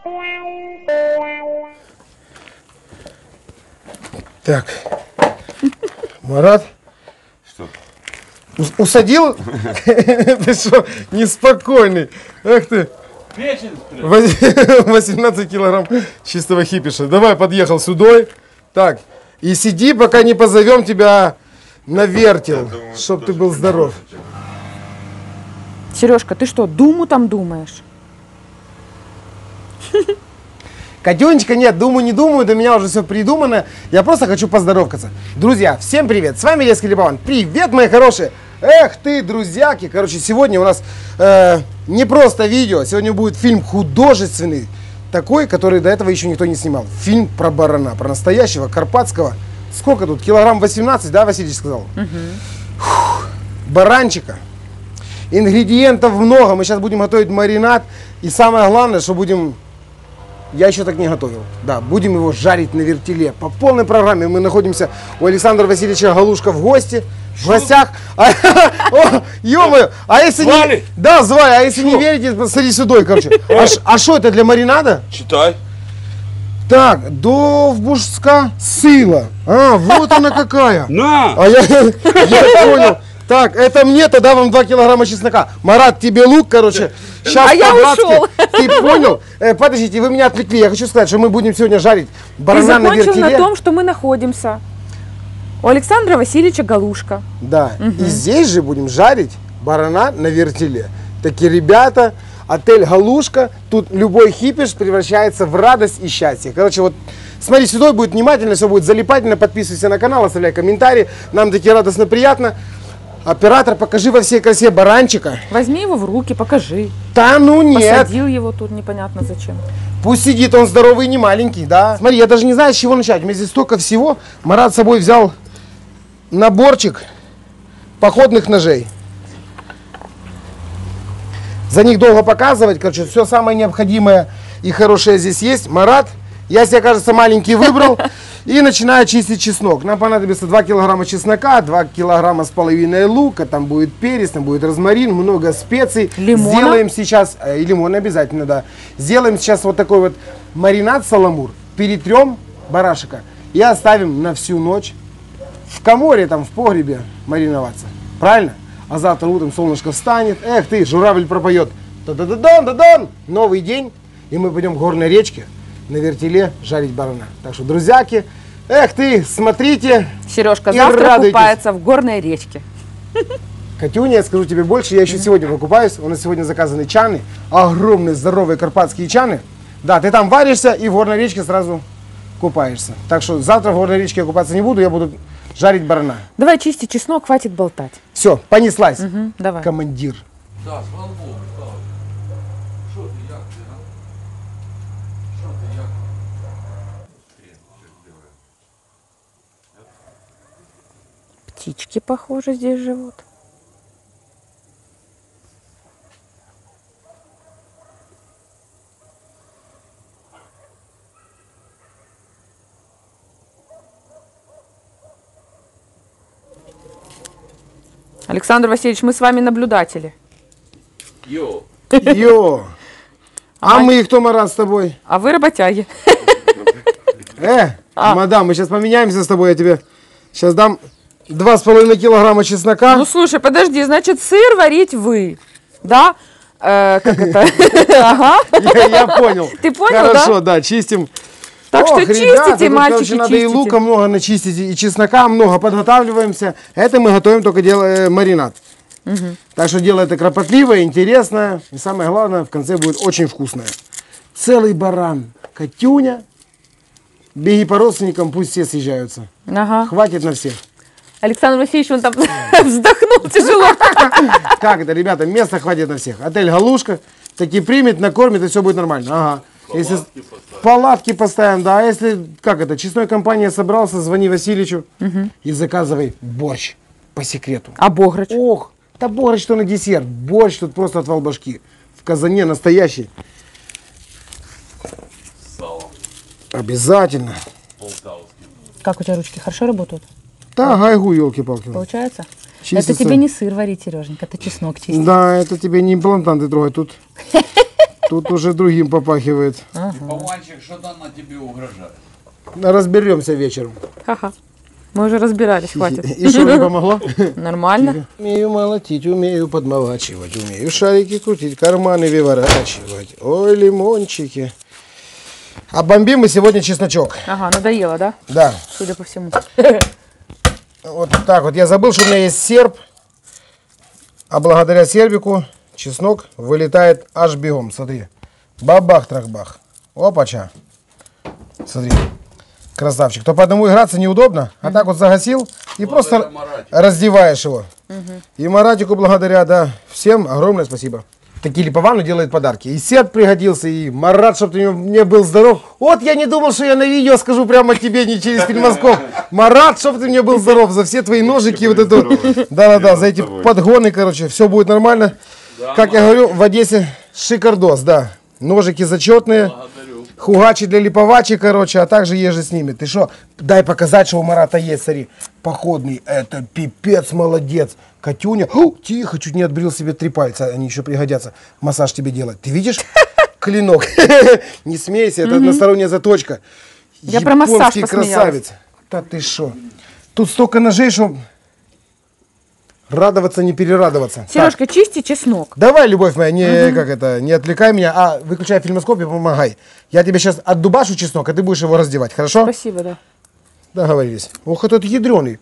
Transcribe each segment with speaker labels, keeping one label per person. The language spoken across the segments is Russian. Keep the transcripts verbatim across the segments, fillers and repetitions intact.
Speaker 1: Так, Марат,
Speaker 2: что?
Speaker 1: Усадил? Ты что, неспокойный? Эх ты. восемнадцать килограмм чистого хипиша. Давай, подъехал сюда. Так, и сиди, пока не позовем тебя на вертел, чтоб ты был здоров.
Speaker 3: Сережка, ты что, думу там думаешь?
Speaker 1: Катюнечка, нет, думаю, не думаю, до меня уже все придумано. Я просто хочу поздоровкаться. Друзья, всем привет, с вами Резкий Либован. Привет, мои хорошие. Эх ты, друзьяки. Короче, сегодня у нас э, не просто видео, сегодня будет фильм художественный, такой, который до этого еще никто не снимал. Фильм про барана, про настоящего карпатского. Сколько тут? Килограмм восемнадцать, да, Василий сказал? Угу. Фух, баранчика. Ингредиентов много, мы сейчас будем готовить маринад. И самое главное, что будем... Я еще так не готовил. Да, будем его жарить на вертеле. По полной программе. Мы находимся у Александра Васильевича Галушка в гости. В гостях. Ё-моё, а если не... Да, звали, а если не верите, посмотри сюда, короче. А что это для маринада?
Speaker 2: Читай.
Speaker 1: Так, довбужска сила. А, вот она какая.
Speaker 2: На!
Speaker 1: А я, я понял. Так, это мне, тогда вам два килограмма чеснока. Марат, тебе лук, короче. Сейчас
Speaker 3: а я ушел.
Speaker 1: Ты понял? Э, подождите, вы меня отвлекли. Я хочу сказать, что мы будем сегодня жарить барана на вертеле.
Speaker 3: Ты закончил на том, что мы находимся у Александра Васильевича Галушка.
Speaker 1: Да, угу. И здесь же будем жарить барана на вертеле. Такие ребята, отель Галушка. Тут любой хипиш превращается в радость и счастье. Короче, вот смотри сюда, будет внимательно, все будет залипательно. Подписывайся на канал, оставляй комментарии. Нам таки радостно, приятно. Оператор, покажи во всей красе баранчика.
Speaker 3: Возьми его в руки, покажи.
Speaker 1: Да ну нет.
Speaker 3: Посадил его тут непонятно зачем.
Speaker 1: Пусть сидит, он здоровый и не маленький, да. Смотри, я даже не знаю, с чего начать. У меня здесь столько всего. Марат с собой взял наборчик походных ножей. За них долго показывать. Короче, все самое необходимое и хорошее здесь есть. Марат, я себе, кажется, маленький выбрал. И начинаю чистить чеснок. Нам понадобится два килограмма чеснока, два килограмма с половиной лука, там будет перец, там будет розмарин, много специй.
Speaker 3: Лимона?
Speaker 1: Сделаем сейчас, э, и лимон обязательно, да. Сделаем сейчас вот такой вот маринад саламур. Перетрем барашика и оставим на всю ночь в коморе, там в погребе мариноваться. Правильно? А завтра утром солнышко встанет. Эх ты, журавль пропоет. Да-да-да-дан, да-дан. Новый день. И мы пойдем к горной речке на вертеле жарить барана. Так что, друзьяки, эх ты, смотрите.
Speaker 3: Сережка завтра радуйтесь. Купается в горной речке.
Speaker 1: Катюня, я скажу тебе больше, я еще сегодня покупаюсь. У нас сегодня заказаны чаны, огромные здоровые карпатские чаны. Да, ты там варишься и в горной речке сразу купаешься. Так что завтра в горной речке я купаться не буду, я буду жарить барана.
Speaker 3: Давай чисти чеснок, хватит болтать.
Speaker 1: Все, понеслась.
Speaker 3: Угу, давай.
Speaker 1: Командир.
Speaker 2: Да, слава Богу. Что ты, як ты, а? Что ты, як?
Speaker 3: Птички, похоже, здесь живут. Александр Васильевич, мы с вами наблюдатели.
Speaker 2: Йо.
Speaker 1: Йо. А, а мы кто, Марат, с тобой?
Speaker 3: А вы работяги.
Speaker 1: Э, а. Мадам, мы сейчас поменяемся с тобой, я тебе сейчас дам два с половиной килограмма чеснока.
Speaker 3: Ну, слушай, подожди, значит, сыр варить вы, да? Э, как это? Ага.
Speaker 1: Я понял.
Speaker 3: Ты понял, да?
Speaker 1: Хорошо, да, чистим.
Speaker 3: Так что чистите, мальчики, чистите.
Speaker 1: Надо и лука много начистить, и чеснока много, подготавливаемся. Это мы готовим, только делаем маринад. Угу. Так что дело это кропотливое, интересное. И самое главное, в конце будет очень вкусное. Целый баран. Катюня. Беги по родственникам, пусть все съезжаются.
Speaker 3: Ага.
Speaker 1: Хватит на всех.
Speaker 3: Александр Васильевич, он там вздохнул тяжело.
Speaker 1: Как это, ребята, места хватит на всех. Отель Галушка таки примет, накормит, и все будет нормально. Ага. Палатки, если... поставим. Палатки поставим, да. А если, как это, честной компания собрался, звони Васильевичу угу. и заказывай борщ по секрету.
Speaker 3: А бограч?
Speaker 1: Ох, да бограч что на десерт. Борщ тут просто отвал башки. В казане настоящий.
Speaker 2: Сало.
Speaker 1: Обязательно.
Speaker 2: Полтавский.
Speaker 3: Как у тебя ручки хорошо работают?
Speaker 1: Да, гайгу, елки-палки.
Speaker 3: Получается?
Speaker 1: Чистится.
Speaker 3: Это тебе не сыр варить, Сереженька, это чеснок чистить.
Speaker 1: Да, это тебе не имплантанты трогать. Тут, тут уже другим попахивает.
Speaker 3: Ага.
Speaker 2: мальчик что-то на тебе угрожает.
Speaker 1: Разберемся вечером.
Speaker 3: Ха-ха. Мы уже разбирались, хватит.
Speaker 1: И что, не помогло?
Speaker 3: Нормально.
Speaker 1: Умею молотить, умею подмолачивать, умею шарики крутить, карманы выворачивать. Ой, лимончики. А бомбим мы сегодня чесночок.
Speaker 3: Ага, надоело, да?
Speaker 1: Да.
Speaker 3: Судя по всему.
Speaker 1: Вот так вот. Я забыл, что у меня есть серб. А благодаря сербику чеснок вылетает аж бегом. Смотри. Бабах-трах-бах. Опача. Смотри. Красавчик. То по одному играться неудобно, а так вот загасил и просто раздеваешь его. И Маратику благодаря, да. Всем огромное спасибо. Такие Липованы делают подарки. И серб пригодился, и Марат, чтобы ты мне был здоров. Вот я не думал, что я на видео скажу прямо тебе, не через фильмоскоп. Марат, чтобы ты мне был здоров за все твои ножики. Вот это. Да-да-да, за эти подгоны, короче, все будет нормально. Как я говорю, в Одессе шикардос, да. Ножики зачетные. Хугачи для липовачи, короче, а также ежи с ними. Ты что, дай показать, что у Марата есть, смотри. Походный, это пипец, молодец. Катюня, О, тихо, чуть не отбрил себе три пальца, они еще пригодятся. Массаж тебе делать. Ты видишь? Клинок. Не смейся, это односторонняя заточка.
Speaker 3: Я про массаж посмеялась.
Speaker 1: Красавец. Да ты что? Тут столько ножей, что радоваться, не перерадоваться.
Speaker 3: Сережка, чисти чеснок.
Speaker 1: Давай, любовь моя, не, как это, не отвлекай меня, а выключай фильмоскоп и помогай. Я тебе сейчас отдубашу чеснок, а ты будешь его раздевать, хорошо?
Speaker 3: Спасибо, да.
Speaker 1: Договорились. Ох, этот ядреный.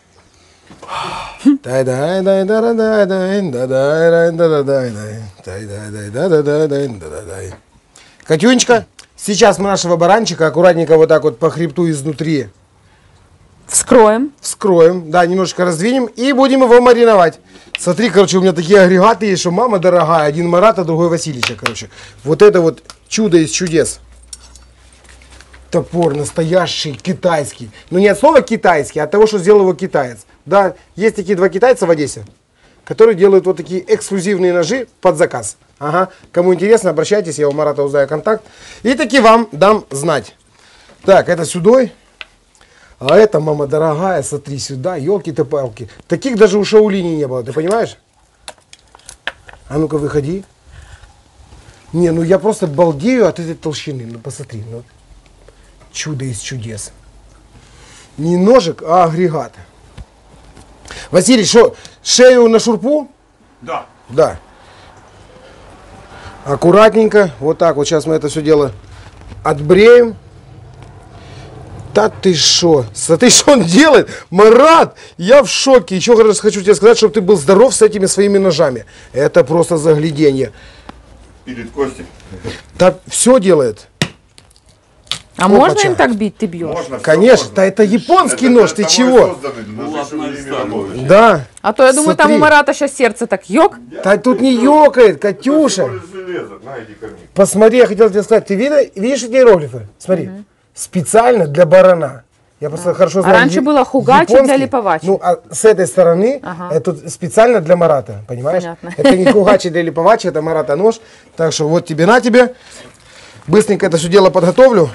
Speaker 1: Катюнечка, сейчас мы нашего баранчика аккуратненько вот так вот по хребту изнутри
Speaker 3: вскроем.
Speaker 1: Вскроем, да, немножко раздвинем и будем его мариновать. Смотри, короче, у меня такие агрегаты есть, что мама дорогая, один Марата, другой Васильича, короче. Вот это вот чудо из чудес. Топор настоящий, китайский. Ну не от слова китайский, а от того, что сделал его китаец. Да, есть такие два китайца в Одессе, которые делают вот такие эксклюзивные ножи под заказ. Ага, кому интересно, обращайтесь, я у Марата узнаю контакт. И таки вам дам знать. Так, это сюдой. А это, мама дорогая, смотри сюда, елки-то палки. Таких даже у Шаулини не было, ты понимаешь? А ну-ка, выходи. Не, ну я просто балдею от этой толщины. Ну посмотри, ну. Чудо из чудес. Не ножик, а агрегат. Василий, что, шею на шурпу?
Speaker 4: Да.
Speaker 1: Да. Аккуратненько, вот так вот сейчас мы это все дело отбреем. Да ты шо? Смотри, что он делает. Марат, я в шоке. Еще раз хочу тебе сказать, чтобы ты был здоров с этими своими ножами. Это просто загляденье.
Speaker 4: Перед Костей.
Speaker 1: Да все делает.
Speaker 3: А
Speaker 1: Опача.
Speaker 3: можно им так бить? Ты бьешь?
Speaker 4: Можно,
Speaker 1: Конечно,
Speaker 4: можно.
Speaker 1: да это японский
Speaker 4: Это-
Speaker 1: нож,
Speaker 4: это
Speaker 1: ты
Speaker 4: тобой
Speaker 1: чего?
Speaker 4: созданный, но
Speaker 2: Ну,
Speaker 4: ты
Speaker 2: ладно,
Speaker 4: ими
Speaker 2: ставлю.
Speaker 4: работаешь.
Speaker 1: Да.
Speaker 3: А то я думаю, там
Speaker 1: Смотри.
Speaker 3: у Марата сейчас сердце так ёк.
Speaker 1: Да тут не ёкает,
Speaker 4: Это
Speaker 1: Катюша.
Speaker 4: всего лишь железо. На, иди ко мне.
Speaker 1: Посмотри, я хотел тебе сказать, ты видишь, видишь эти иероглифы? Смотри, специально для барана. Я просто хорошо знаю.
Speaker 3: раньше
Speaker 1: я-
Speaker 3: было хугачи
Speaker 1: японский.
Speaker 3: для липовачи.
Speaker 1: Ну, а с этой стороны
Speaker 3: Ага.
Speaker 1: это специально для Марата, понимаешь?
Speaker 3: Понятно.
Speaker 1: Это не хугачи для липовачи, это Марата нож. Так что вот тебе на тебе. Быстренько это все дело подготовлю.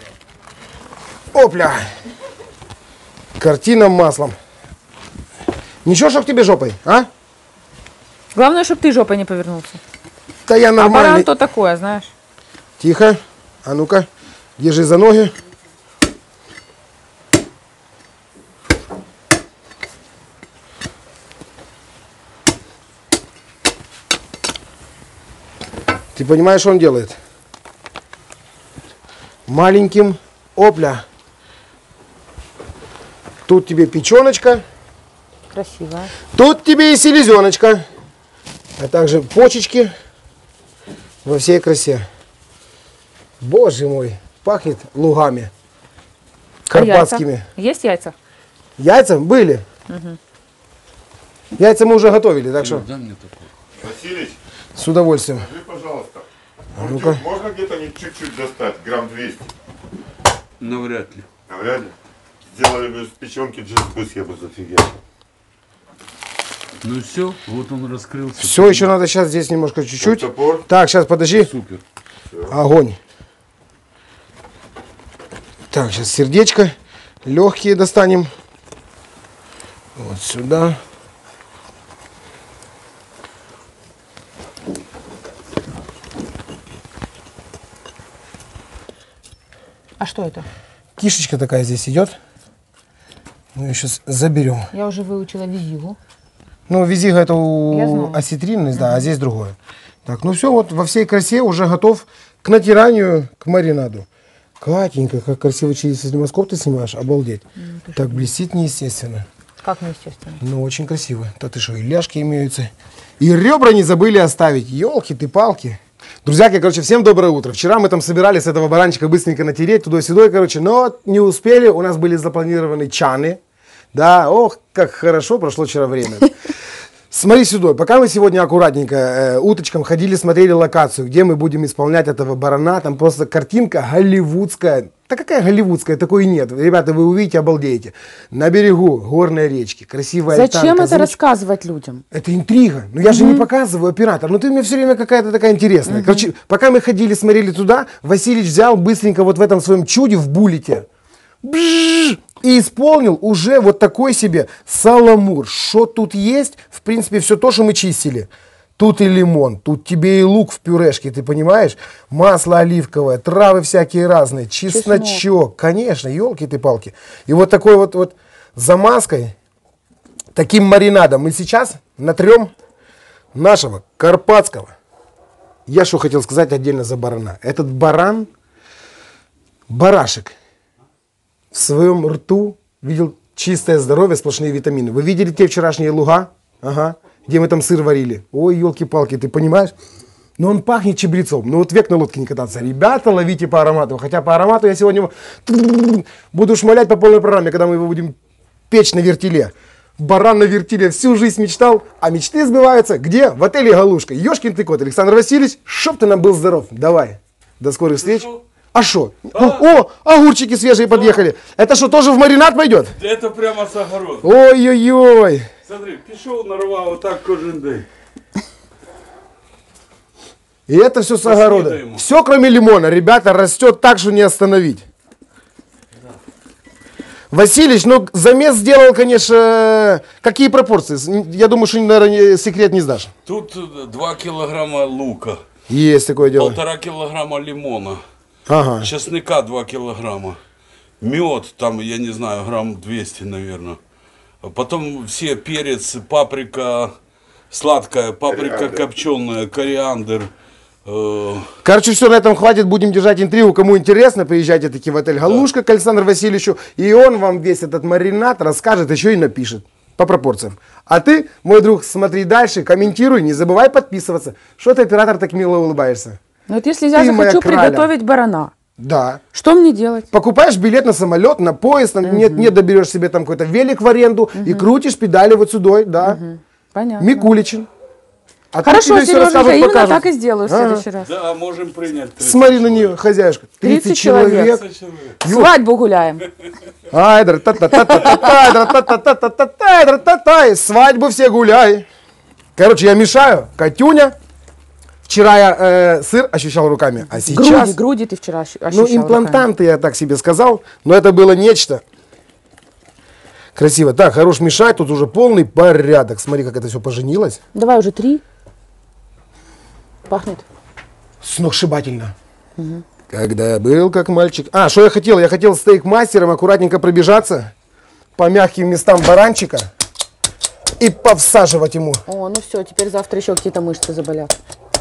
Speaker 1: Опля! Картина маслом. Ничего, что к тебе жопой, а?
Speaker 3: Главное, чтобы ты жопой не повернулся.
Speaker 1: Да я
Speaker 3: А баран
Speaker 1: нормальный.
Speaker 3: то такое, знаешь.
Speaker 1: Тихо. А ну-ка, держи за ноги. Ты понимаешь, что он делает? Маленьким, опля. Тут тебе печеночка,
Speaker 3: Красиво.
Speaker 1: тут тебе и селезеночка, а также почечки во всей красе. Боже мой, пахнет лугами
Speaker 3: А яйца?
Speaker 1: карпатскими.
Speaker 3: Есть яйца?
Speaker 1: Яйца были. Яйца мы уже готовили, так что
Speaker 2: Дай мне такой.
Speaker 4: Василич,
Speaker 1: с удовольствием.
Speaker 4: скажи, пожалуйста,
Speaker 1: А ну-ка.
Speaker 4: чуть- можно где-то не чуть-чуть достать, грамм двести?
Speaker 2: Навряд ли.
Speaker 4: Навряд ли. Сделали бы из печенки джизбус, я бы зафигел.
Speaker 2: Ну все, вот он раскрылся.
Speaker 1: Все, еще надо сейчас здесь немножко чуть-чуть.
Speaker 4: Топор.
Speaker 1: Так, сейчас подожди.
Speaker 2: Супер.
Speaker 1: Огонь. Так, сейчас сердечко. Легкие достанем. Вот сюда.
Speaker 3: А что это?
Speaker 1: Кишечка такая здесь идет. Мы ее сейчас заберем.
Speaker 3: Я уже выучила визигу.
Speaker 1: Ну, визига это
Speaker 3: Я
Speaker 1: у
Speaker 3: знаю.
Speaker 1: осетринность, да, а здесь другое. Так, ну все, вот во всей красе уже готов к натиранию, к маринаду. Катенька, как красиво через слимоскоп ты снимаешь, обалдеть.
Speaker 3: Ну,
Speaker 1: Так блестит неестественно.
Speaker 3: Как неестественно?
Speaker 1: Ну, очень красиво. Да ты что, и ляжки имеются. И ребра не забыли оставить. Елки ты палки. Друзья, короче, всем доброе утро. Вчера мы там собирались этого баранчика быстренько натереть, туда-сюда, короче, но не успели. У нас были запланированы чаны. Да, ох, как хорошо прошло вчера время. Смотри сюда, пока мы сегодня аккуратненько э, уточком ходили, смотрели локацию, где мы будем исполнять этого барана, там просто картинка голливудская. Да какая голливудская, такой нет. Ребята, вы увидите, обалдеете. На берегу горной речки, красивая
Speaker 3: Зачем
Speaker 1: альтанка,
Speaker 3: это
Speaker 1: замеч-
Speaker 3: рассказывать людям?
Speaker 1: Это интрига. Ну я же не показываю, оператор. Ну ты мне все время какая-то такая интересная. Короче, пока мы ходили, смотрели туда, Василич взял быстренько вот в этом своем чуде, в буллете, бжж, и исполнил уже вот такой себе саламур. Что тут есть? В принципе, все то, что мы чистили. Тут и лимон, тут тебе и лук в пюрешке, ты понимаешь? Масло оливковое, травы всякие разные, чесночок. Чеснок. Конечно, елки ты палки. И вот такой вот, вот замазкой, таким маринадом мы сейчас натрем нашего карпатского. Я что хотел сказать отдельно за барана. Этот баран, барашек, в своем рту видел чистое здоровье, сплошные витамины. Вы видели те вчерашние луга? Ага. Где мы там сыр варили. Ой, елки-палки, ты понимаешь? Но он пахнет чабрецом. Ну вот век на лодке не кататься. Ребята, ловите по аромату. Хотя по аромату я сегодня буду шмалять по полной программе, когда мы его будем печь на вертеле. Баран на вертеле всю жизнь мечтал, а мечты сбываются где? В отеле «Галушка». Ёшкин ты кот, Александр Васильевич, чтоб ты нам был здоров. Давай, до скорых встреч. А что? О, огурчики свежие подъехали. Это что, тоже в маринад пойдет?
Speaker 2: Это прямо с огорода.
Speaker 1: Ой-ой-ой.
Speaker 2: Смотри, пішов, нарвав отак кожен день.
Speaker 1: И это все с огорода.
Speaker 2: Поснедаем.
Speaker 1: Все, кроме лимона, ребята, растет так, что не остановить. Василич, ну замес сделал, конечно, какие пропорции? Я думаю, что, наверное, секрет не сдашь.
Speaker 2: Тут два кілограма лука,
Speaker 1: Есть такое дело.
Speaker 2: полтора кілограма лимона,
Speaker 1: Ага.
Speaker 2: чесника два кілограма, мед, там, я не знаю, грамм двести, наверное. Потом все перец, паприка сладкая, паприка
Speaker 4: Кориандр.
Speaker 2: копченая, кориандр. э,
Speaker 1: Короче, все, на этом хватит, будем держать интригу. Кому интересно, приезжайте таки в отель «Галушка» к Александру Васильевичу, и он вам весь этот маринад расскажет, еще и напишет по пропорциям. А ты, мой друг, смотри дальше, комментируй, не забывай подписываться. Что ты, оператор, так мило улыбаешься?
Speaker 3: Ну вот если я
Speaker 1: Ты моя
Speaker 3: захочу
Speaker 1: краля.
Speaker 3: приготовить барана,
Speaker 1: Да.
Speaker 3: что мне делать?
Speaker 1: Покупаешь билет на самолет, на поезд, там, нет, нет, доберешь себе там какой-то велик в аренду и крутишь педали вот сюда, да.
Speaker 3: Понятно.
Speaker 1: Микуличин. А тут
Speaker 3: Хорошо,
Speaker 1: тебе всё
Speaker 3: Сереженька,
Speaker 1: расскажут,
Speaker 3: именно
Speaker 1: покажут.
Speaker 3: так и сделаю в
Speaker 1: Ага.
Speaker 3: следующий раз.
Speaker 2: Да, можем принять тридцать
Speaker 1: Смотри на
Speaker 2: человек.
Speaker 1: нее, хозяюшка. тридцать
Speaker 3: тридцать человек.
Speaker 1: человек.
Speaker 2: тридцать человек.
Speaker 3: Свадьбу гуляем.
Speaker 1: Ай, дра та та та та та та та та та та та та та та свадьбу все гуляй. Короче, я мешаю. Катюня. Вчера я э, сыр ощущал руками, а сейчас...
Speaker 3: Груди, груди ты вчера ощу- ощущал.
Speaker 1: Ну, имплантанты, я так себе сказал, но это было нечто. Красиво. Так, хорош мешать, тут уже полный порядок. Смотри, как это все поженилось.
Speaker 3: руками. Давай уже три. Пахнет.
Speaker 1: Сногсшибательно. Когда я был как мальчик... А, что я хотел? Я хотел стейк-мастером аккуратненько пробежаться по мягким местам баранчика и повсаживать ему.
Speaker 3: О, ну все, теперь завтра еще какие-то мышцы заболят.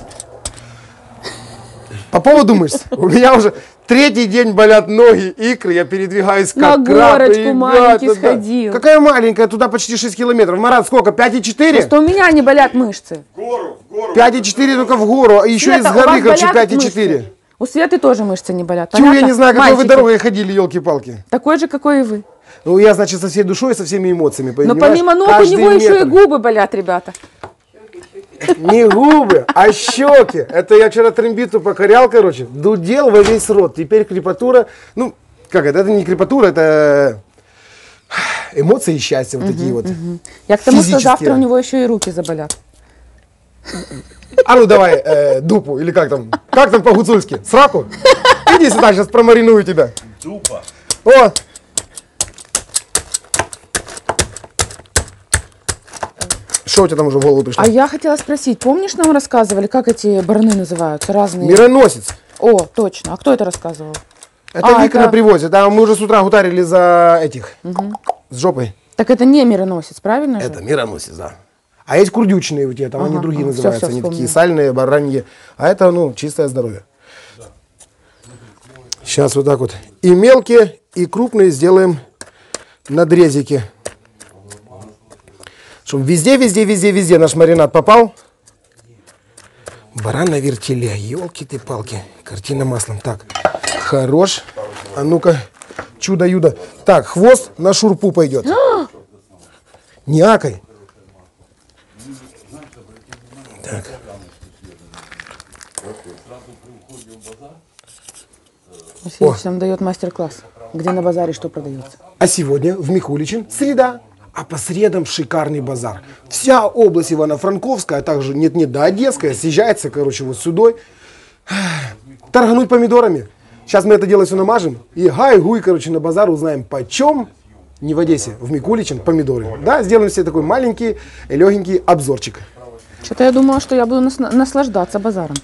Speaker 1: По поводу мышц. У меня уже третий день болят ноги, икры, я передвигаюсь
Speaker 3: На
Speaker 1: как краб.
Speaker 3: горочку
Speaker 1: ребята,
Speaker 3: маленький
Speaker 1: да.
Speaker 3: сходил.
Speaker 1: Какая маленькая? Туда почти шесть километров. Марат, сколько? пять и четыре?
Speaker 3: Что у меня не болят мышцы.
Speaker 4: Гору, в гору.
Speaker 1: пять и четыре только в гору, а еще
Speaker 3: Света,
Speaker 1: из
Speaker 3: у вас
Speaker 1: горы, короче,
Speaker 3: болят
Speaker 1: пять и
Speaker 3: мышцы?
Speaker 1: четыре.
Speaker 3: У Светы тоже мышцы не болят.
Speaker 1: Чего я
Speaker 3: понятно?
Speaker 1: не знаю, какой вы
Speaker 3: Мальчики.
Speaker 1: дорогой ходили, елки-палки.
Speaker 3: Такой же, какой и вы.
Speaker 1: Ну, я, значит, со всей душой и со всеми эмоциями,
Speaker 3: Но
Speaker 1: понимаешь?
Speaker 3: помимо ног у
Speaker 1: Каждый
Speaker 3: него еще и
Speaker 1: метр.
Speaker 3: губы болят, ребята.
Speaker 1: Не губы, а щеки. Это я вчера трембиту покорял, короче, дудел во весь рот. Теперь крепатура, ну, как это, это не крепатура, это эмоции и счастье вот такие вот.
Speaker 3: Я к тому, что
Speaker 1: Физические.
Speaker 3: завтра у него еще и руки заболят.
Speaker 1: А ну давай э, дупу, или как там, как там по-гуцульски, сраку? Иди сюда, сейчас промариную тебя.
Speaker 2: Дупа.
Speaker 1: О! Что у тебя там уже в голову пришло?
Speaker 3: А я хотела спросить, помнишь, нам рассказывали, как эти бараны называются, разные?
Speaker 1: Мироносец.
Speaker 3: О, точно. А кто это рассказывал?
Speaker 1: Это
Speaker 3: А,
Speaker 1: Вика
Speaker 3: это-
Speaker 1: на привозе. Да, мы уже с утра гутарили за этих. С жопой.
Speaker 3: Так это не мироносец, правильно же?
Speaker 1: Это мироносец, да. А есть курдючные у тебя, там они
Speaker 3: Ага,
Speaker 1: другие
Speaker 3: ага, всё,
Speaker 1: называются.
Speaker 3: всё,
Speaker 1: Они такие
Speaker 3: вспомнила.
Speaker 1: сальные, бараньи. А это, ну, чистое здоровье. Сейчас вот так вот. И мелкие, и крупные сделаем надрезики. Чтобы везде, везде, везде, везде наш маринад попал. Баран на вертеле. Елки ты палки. Картина маслом. Так, хорош. А ну-ка, чудо-юдо. Так, хвост на шурпу пойдет. Не акай. Так.
Speaker 3: Васильевич нам дает мастер-класс, где на базаре что продается.
Speaker 1: А сегодня в Михуличин среда, а по средам шикарный базар. Вся область Ивано-Франковская, а также нет-нет, да Одесская, съезжается, короче, вот сюда. Торгануть помидорами. Сейчас мы это дело все намажем. И гай-гуй, короче, на базар узнаем, почем, не в Одессе, в Микуличин, помидоры. Да, сделаем себе такой маленький, легенький обзорчик.
Speaker 3: Что-то я думала, что я буду нас- наслаждаться базаром.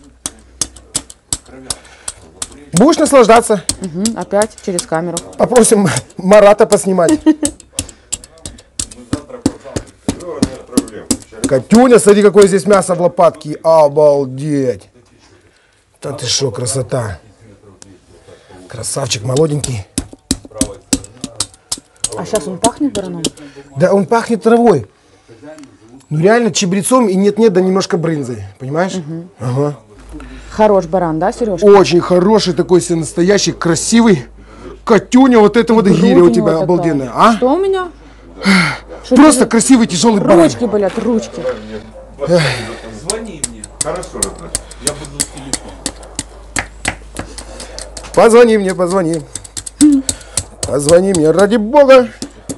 Speaker 1: Будешь наслаждаться?
Speaker 3: Мгм, опять через камеру.
Speaker 1: Попросим Марата поснимать.
Speaker 4: Ну, нет проблем.
Speaker 1: Катюня, смотри, какое здесь мясо в лопатке. Обалдеть. Да ты шо, красота. Красавчик, молоденький.
Speaker 3: А сейчас он пахнет бараном?
Speaker 1: Да он пахнет травой. Ну реально чабрецом и нет-нет, да немножко брынзой. Понимаешь? Ага.
Speaker 3: Хорош баран, да, Сереж?
Speaker 1: Очень хороший такой себе настоящий, красивый. Катюня, вот это вот гиря у тебя обалденная. А?
Speaker 3: Что у меня? Что
Speaker 1: Просто
Speaker 3: тебе-
Speaker 1: красивый, тяжелый баран.
Speaker 3: Ручки болят, ручки.
Speaker 2: Звони мне,
Speaker 4: Хорошо, Наташа.
Speaker 2: я буду с телефона.
Speaker 1: Позвони мне, позвони. Позвони мне, ради бога.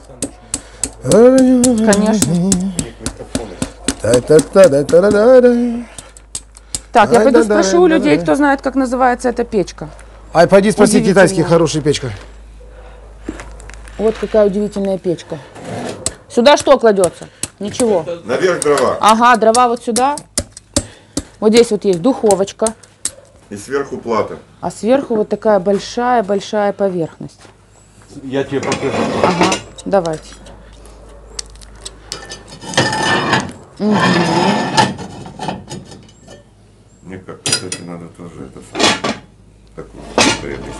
Speaker 3: Конечно.
Speaker 1: Та-та-та-да-та-да-да.
Speaker 3: Так, я
Speaker 1: Ай,
Speaker 3: пойду
Speaker 1: да, да,
Speaker 3: спрошу у
Speaker 1: да,
Speaker 3: людей,
Speaker 1: да.
Speaker 3: кто знает, как называется эта печка.
Speaker 1: Ай, пойди спроси
Speaker 3: Удивительно.
Speaker 1: китайский, хорошая печка.
Speaker 3: Вот какая удивительная печка. Сюда что кладется? Ничего.
Speaker 4: Наверх дрова.
Speaker 3: Ага, дрова вот сюда. Вот здесь вот есть духовочка.
Speaker 4: И сверху плата.
Speaker 3: А сверху вот такая большая-большая поверхность.
Speaker 2: Я тебе покажу.
Speaker 3: Ага, давайте.
Speaker 4: Мне как, кстати, надо тоже это самое. Такую поверхность.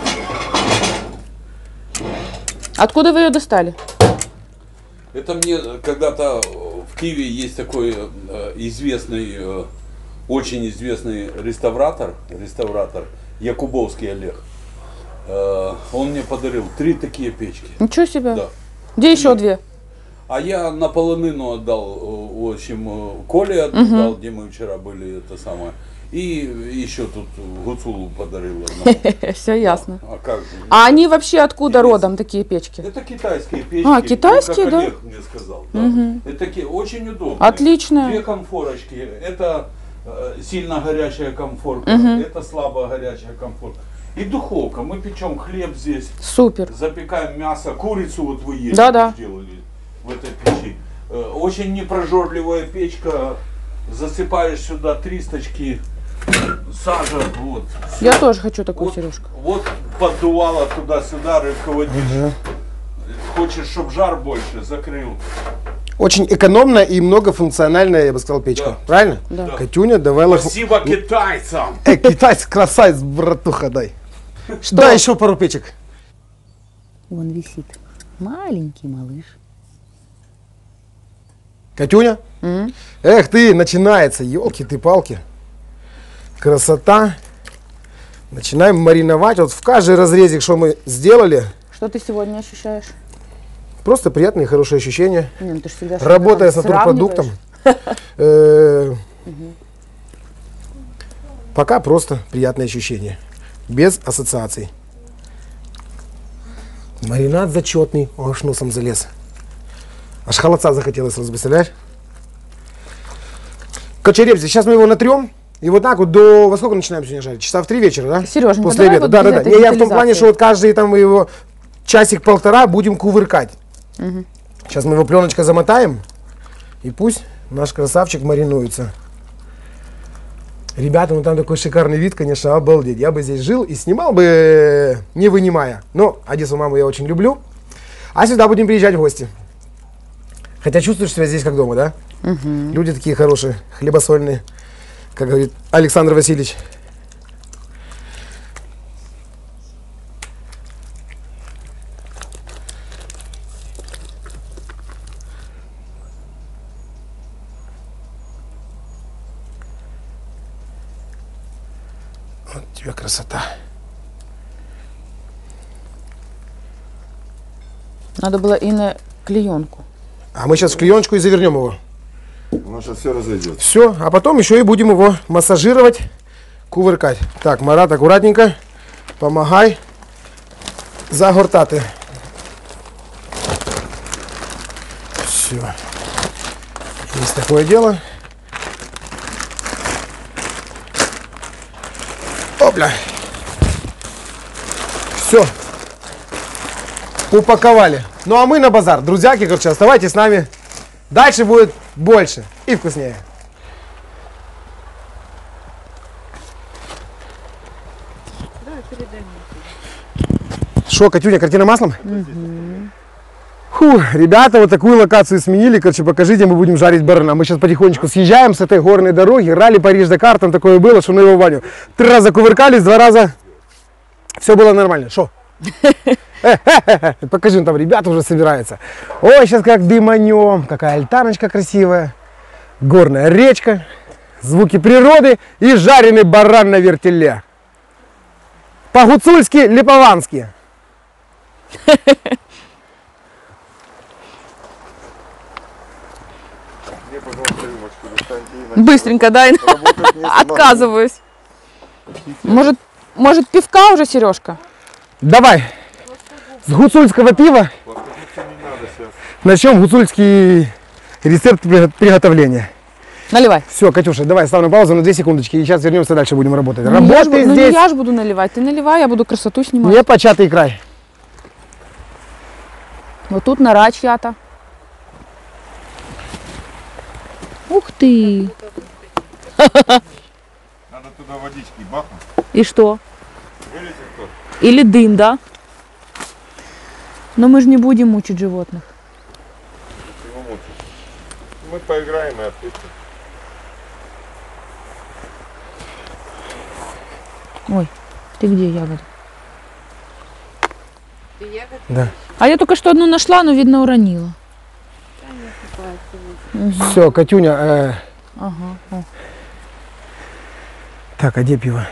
Speaker 3: Откуда вы ее достали?
Speaker 2: Это мне когда-то в Киеве есть такой э, известный, э, очень известный реставратор, реставратор Якубовский Олег. Э, он мне подарил три такие печки.
Speaker 3: Ничего себе.
Speaker 2: Да.
Speaker 3: Где еще две?
Speaker 2: А я на полонину отдал, э, в общем, э, Коле отдал, где мы вчера были, это самое. И еще тут Гуцулу подарил одну.
Speaker 3: Все ясно.
Speaker 2: А как же?
Speaker 3: А они вообще откуда родом, такие печки?
Speaker 2: Это китайские печки.
Speaker 3: А, китайские,
Speaker 2: как
Speaker 3: да?
Speaker 2: Олег мне сказал. Да. Это такие очень удобные.
Speaker 3: Отлично.
Speaker 2: Две конфорочки. Это э, сильно горячая конфорка, это слабо горячая конфорка. И духовка. Мы печем хлеб здесь,
Speaker 3: Супер.
Speaker 2: запекаем мясо, курицу вот вы есть,
Speaker 3: Да-да.
Speaker 2: сделали в этой печи. Э, очень непрожорливая печка. Засыпаешь сюда тристочки, сажа, вот.
Speaker 3: Я тоже хочу такую,
Speaker 2: Вот,
Speaker 3: Сережка.
Speaker 2: вот поддувало туда-сюда, руководишь. Хочешь, чтобы жар больше, закрыл.
Speaker 1: Очень экономная и многофункциональная, я бы сказал, печка.
Speaker 2: Да.
Speaker 1: Правильно?
Speaker 3: Да.
Speaker 1: Катюня, давай лох...
Speaker 2: Спасибо китайцам!
Speaker 1: Э, китайец, красавец, братуха, дай. Дай еще пару печек.
Speaker 5: Вон висит маленький малыш.
Speaker 1: Катюня? Эх ты, начинается, елки ты палки. Красота. Начинаем мариновать. Вот в каждый разрезик, что мы сделали,
Speaker 3: Что ты сегодня ощущаешь?
Speaker 1: просто приятные, хорошие ощущения.
Speaker 3: Не, ну ты ж всегда
Speaker 1: Работая с
Speaker 3: что-то
Speaker 1: натурпродуктом.
Speaker 3: сравниваешь.
Speaker 1: э, Пока просто приятные ощущения. Без ассоциаций. Маринад зачетный. О, аж носом залез. Аж холодца захотелось, сразу, представляешь? Кочерепси. Сейчас мы его натрем. И вот так вот до... Во сколько начинаем сегодня жарить? Часа в три вечера, да?
Speaker 3: Серёженька,
Speaker 1: После
Speaker 3: давай
Speaker 1: обеда.
Speaker 3: вот
Speaker 1: Да,
Speaker 3: без
Speaker 1: да, да.
Speaker 3: этой
Speaker 1: Не, я в том плане,
Speaker 3: детализации.
Speaker 1: что вот каждый там мы его часик-полтора будем кувыркать. Сейчас мы его пленочкой замотаем. И пусть наш красавчик маринуется. Ребята, ну там такой шикарный вид, конечно, обалдеть. Я бы здесь жил и снимал бы, не вынимая. Но Одессу маму я очень люблю. А сюда будем приезжать в гости. Хотя чувствуешь себя здесь как дома, да? Угу. Люди такие хорошие, хлебосольные, как говорит Александр Васильевич. Вот тебе красота.
Speaker 3: Надо было и на клеенку.
Speaker 1: А мы сейчас в клееночку и завернем его.
Speaker 4: Ну, сейчас все разойдет.
Speaker 1: Все, а потом еще и будем его массажировать, кувыркать. Так, Марат, аккуратненько, помогай загортати. Все. Есть такое дело. Опля. Все. Упаковали. Ну а мы на базар. Друзьяки, короче, оставайтесь с нами. Дальше будет больше и вкуснее. Шо, Катюня, картина маслом? Угу. Фу, ребята, вот такую локацию сменили. Короче, покажите, мы будем жарить барана. Мы сейчас потихонечку съезжаем с этой горной дороги. Ралли Париж-Дакар, там такое было, что на его баню. Три раза кувыркались, два раза. Все было нормально. Шо? Покажи, там ребята уже собираются. Ой, сейчас как дыманем. Какая альтаночка красивая. Горная речка. Звуки природы и жареный баран на вертеле. По-гуцульски, липовански.
Speaker 3: Быстренько, дай. Отказываюсь. Может, может пивка уже, Сережка?
Speaker 1: Давай. С гуцульского пива начнем гуцульский рецепт приготовления.
Speaker 3: Наливай.
Speaker 1: Все, Катюша, давай ставим паузу на две секундочки и сейчас вернемся, дальше будем работать.
Speaker 3: Ну,
Speaker 1: Работай
Speaker 3: я ж,
Speaker 1: здесь.
Speaker 3: ну, не я же буду наливать. Ты наливай, я буду красоту снимать.
Speaker 1: Не початый край.
Speaker 3: Вот тут нора чья-то. Ух ты.
Speaker 4: Надо туда водички бахнуть.
Speaker 3: И что?
Speaker 4: Вылезет кто?
Speaker 3: Или дым, да? Но мы же не будем мучить животных.
Speaker 4: Его мучить. Мы поиграем и отпустим.
Speaker 3: Ой, ты где, ягода?
Speaker 1: Да.
Speaker 3: А я только что одну нашла, но, видно, уронила. Угу.
Speaker 1: Все, Катюня. Э...
Speaker 3: Ага. О.
Speaker 1: Так, а где пиво?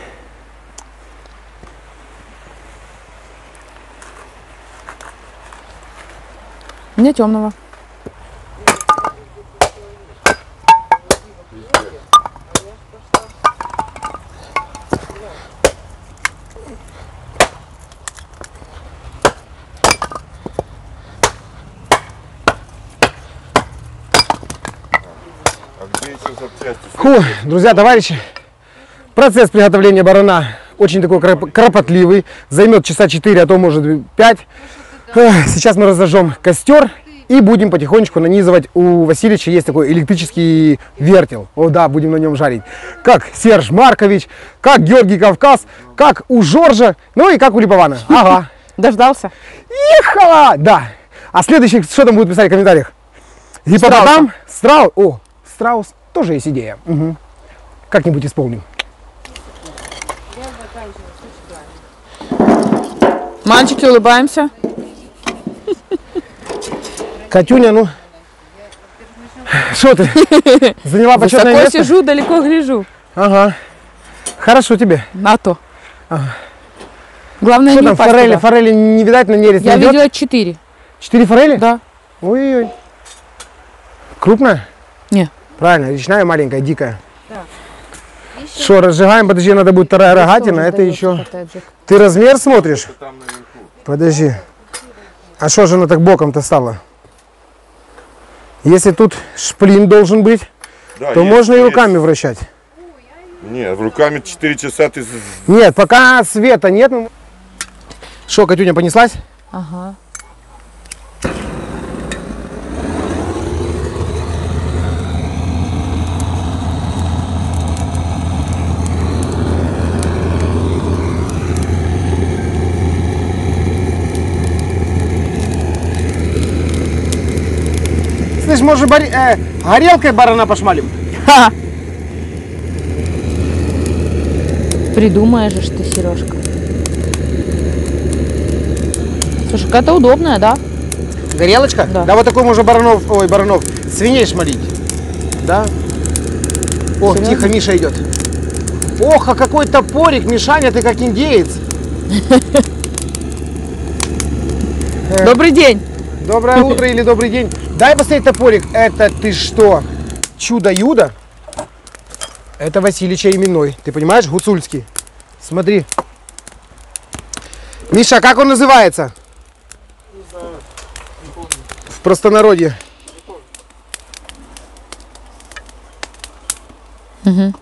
Speaker 3: Мне темного.
Speaker 1: Фу, друзья, товарищи, процесс приготовления барана очень такой кропотливый, займет часа четыре, а то может пять. Сейчас мы разожжем костер и будем потихонечку нанизывать. У Васильевича есть такой электрический вертел. О да, будем на нем жарить. Как Серж Маркович, как Георгий Кавказ, как у Жоржа, ну и как у Липована. Ага.
Speaker 3: Дождался?
Speaker 1: Ехала! Да. А следующий, что там будут писать в комментариях? Гиппопотам? Страус. О, страус. Тоже есть идея. Угу. Как-нибудь исполним.
Speaker 3: Мальчики, улыбаемся.
Speaker 1: Катюня, ну, что ты? Заняла почетное
Speaker 3: Высоко
Speaker 1: место?
Speaker 3: сижу, далеко гляжу.
Speaker 1: Ага. Хорошо тебе.
Speaker 3: На то. Ага. Главное,
Speaker 1: что
Speaker 3: не
Speaker 1: там,
Speaker 3: упасть
Speaker 1: форели?
Speaker 3: туда.
Speaker 1: Форели не видать, на нерест
Speaker 3: Я
Speaker 1: не идет?
Speaker 3: видела четыре.
Speaker 1: Четыре форели?
Speaker 3: Да.
Speaker 1: Ой-ой-ой. Крупная?
Speaker 3: Не.
Speaker 1: Правильно, речная маленькая, дикая. Что, разжигаем? Подожди, надо будет вторая рогатина. Это еще... Ты размер смотришь? Подожди. А что же она так боком-то стала? Если тут шплин должен быть,
Speaker 4: да,
Speaker 1: то
Speaker 4: есть,
Speaker 1: можно и
Speaker 4: есть.
Speaker 1: руками вращать.
Speaker 4: Нет, руками четыре часа ты...
Speaker 1: Нет, пока света нет. Что, Катюня, понеслась?
Speaker 3: Ага.
Speaker 1: Слышь, может, бари... э, горелкой барана пошмалим?
Speaker 3: Ха! Придумаешь же ты, Сережка. Слушай, какая-то удобная, да?
Speaker 1: Горелочка?
Speaker 3: Да.
Speaker 1: Да вот такой можно баранов, ой, баранов, свиней шмалить. Да? О,
Speaker 3: Серьезно?
Speaker 1: тихо, Миша идет. Ох, а какой топорик, Мишаня, ты как индеец.
Speaker 3: Добрый день.
Speaker 1: Доброе утро или добрый день. Дай посмотреть топорик. Это ты что? Чудо-юдо? Это Василича именной. Ты понимаешь, гуцульский. Смотри. Миша, как он называется? В простонародье.
Speaker 3: Угу.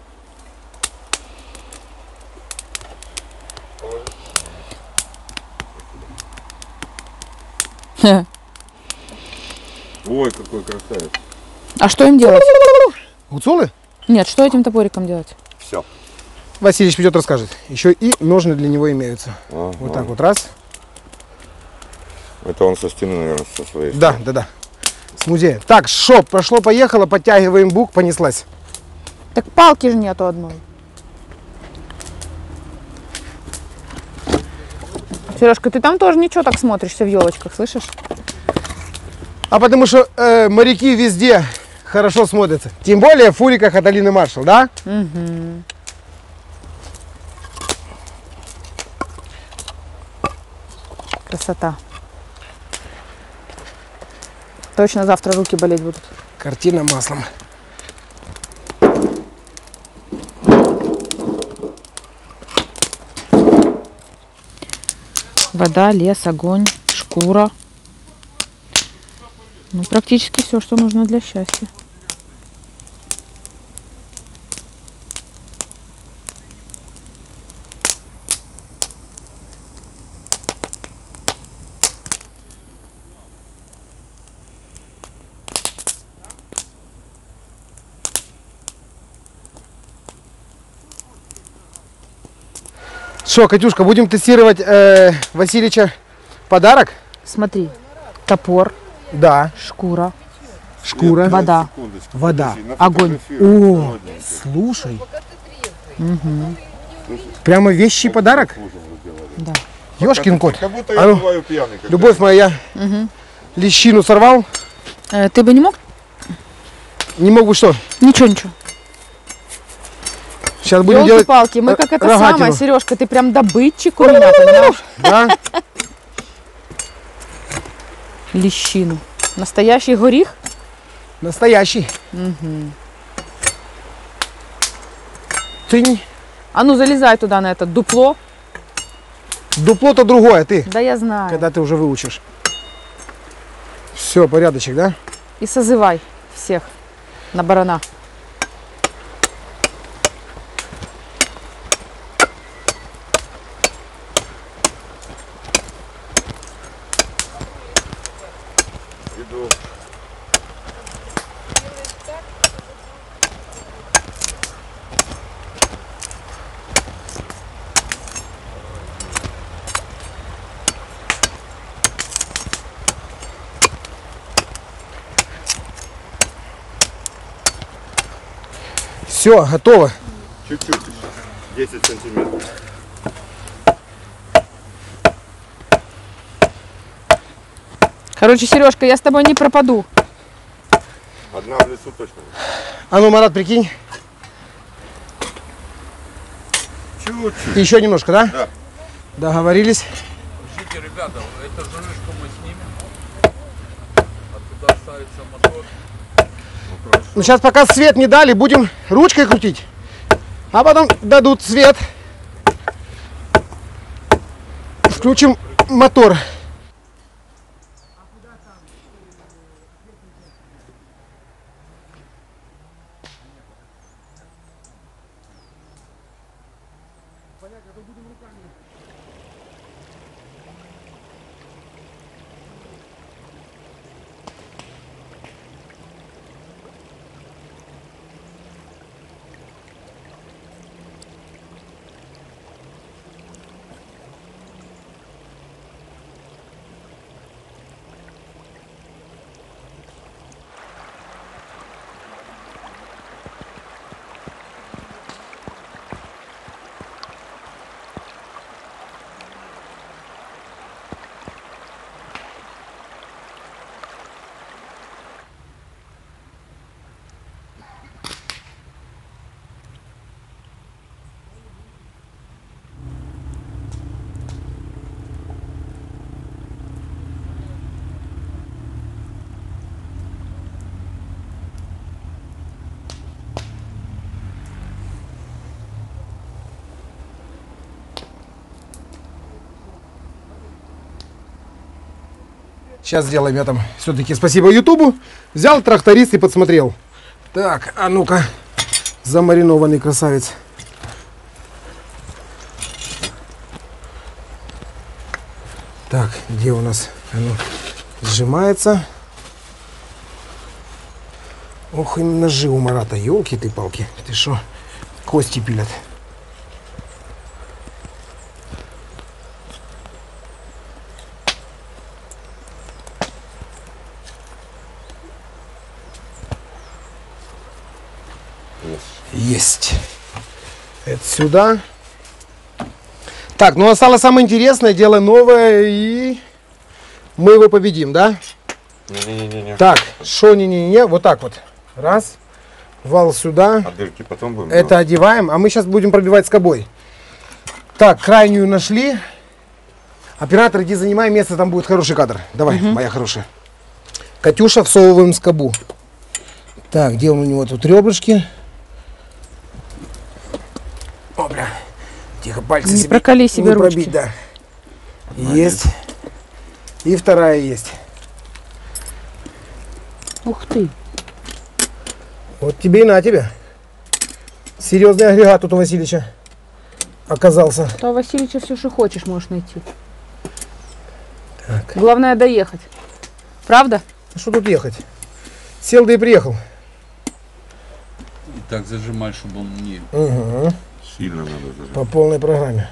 Speaker 4: Ой, какой красавец.
Speaker 3: А что им делать?
Speaker 1: Гуцулы?
Speaker 3: Нет, что этим топориком делать?
Speaker 4: Все.
Speaker 1: Василич придет, расскажет. Еще и ножны для него имеются.
Speaker 4: Ага.
Speaker 1: Вот так вот, раз.
Speaker 4: Это он со стены, наверное, со своей.
Speaker 1: Да, да, да. С музея. Так, шоп, прошло-поехало, подтягиваем бук, понеслась.
Speaker 3: Так палки же нету одной. Сережка, ты там тоже ничего так смотришься в елочках, слышишь?
Speaker 1: А потому что э, моряки везде хорошо смотрятся. Тем более в фуриках от Алины Маршал, да?
Speaker 3: Угу. Красота. Точно завтра руки болеть будут.
Speaker 1: Картина маслом.
Speaker 3: Вода, лес, огонь, шкура. Ну, практически все, что нужно для счастья.
Speaker 1: Что, Катюшка, будем тестировать э, Василича подарок?
Speaker 3: Смотри, топор,
Speaker 1: Да.
Speaker 3: шкура,
Speaker 1: Шкура.
Speaker 3: вода,
Speaker 4: Секундочку,
Speaker 1: Вода.
Speaker 4: подожди,
Speaker 3: огонь.
Speaker 4: нафотографируй.
Speaker 1: О,
Speaker 4: Молоденький.
Speaker 1: слушай. Прямо вещий подарок?
Speaker 3: да.
Speaker 1: Ёшкин кот.
Speaker 4: Как будто
Speaker 1: А
Speaker 4: я
Speaker 1: ну,
Speaker 4: бываю пьяный. когда-
Speaker 1: любовь моя, лещину сорвал.
Speaker 3: Э, ты бы не мог?
Speaker 1: Не могу что?
Speaker 3: Ничего, ничего.
Speaker 1: Сейчас будем делать.
Speaker 3: Елки-палки, мы
Speaker 1: э,
Speaker 3: как это
Speaker 1: рогатину.
Speaker 3: самое, Сережка, ты прям добытчик у меня, понимаешь?
Speaker 1: Да?
Speaker 3: Лещину. Настоящий горіх?
Speaker 1: Настоящий. Тынь.
Speaker 3: А ну залезай туда на это дупло.
Speaker 1: Дупло-то другое, ты.
Speaker 3: Да я знаю.
Speaker 1: Когда ты уже выучишь. Все, порядочек, да?
Speaker 3: И созывай всех на барана.
Speaker 4: Иду.
Speaker 1: Все, готово.
Speaker 4: Чуть-чуть еще. десять сантиметров.
Speaker 3: Короче, Сережка, я с тобой не пропаду.
Speaker 4: Одна в лесу точно.
Speaker 1: А ну, Марат, прикинь.
Speaker 4: Чуть-чуть.
Speaker 1: Еще немножко, да?
Speaker 4: Да.
Speaker 1: Договорились.
Speaker 2: Слушайте, ребята, эту жирышку мы снимем. Оттуда ставится мотор.
Speaker 1: Ну, сейчас пока свет не дали, будем ручкой крутить. А потом дадут свет. Включим мотор. Сейчас сделаем. Я там все-таки спасибо Ютубу. Взял тракторист и подсмотрел. Так, а ну-ка. Замаринованный красавец. Так, где у нас оно сжимается? Ох, и ножи у Марата, елки ты палки. Ты шо, кости пилят. Есть. Это сюда. Так, ну осталось самое интересное, дело новое, и мы его победим, да?
Speaker 4: Не-не-не.
Speaker 1: Так, шо не-не-не, вот так вот. Раз, вал сюда.
Speaker 4: А дырки потом будем
Speaker 1: Это
Speaker 4: делать?
Speaker 1: одеваем, а мы сейчас будем пробивать скобой. Так, крайнюю нашли. Оператор, иди занимай место, там будет хороший кадр. Давай, угу. Моя хорошая. Катюша, всовываем скобу. Так, где у него тут ребрышки? О, бля. Тихо, пальцы
Speaker 3: Не
Speaker 1: себе
Speaker 3: проколи себе
Speaker 1: не
Speaker 3: ручки.
Speaker 1: пробить, да. Есть. И вторая есть.
Speaker 5: Ух ты.
Speaker 1: Вот тебе и на тебе. Серьезный агрегат тут у Васильевича оказался.
Speaker 3: То у Васильевича все, что хочешь, можешь найти.
Speaker 1: Так.
Speaker 3: Главное доехать. Правда?
Speaker 1: А что тут ехать? Сел да и приехал.
Speaker 2: И так зажимай, чтобы он не...
Speaker 1: Угу.
Speaker 4: Сильно надо зажать.
Speaker 1: По полной программе.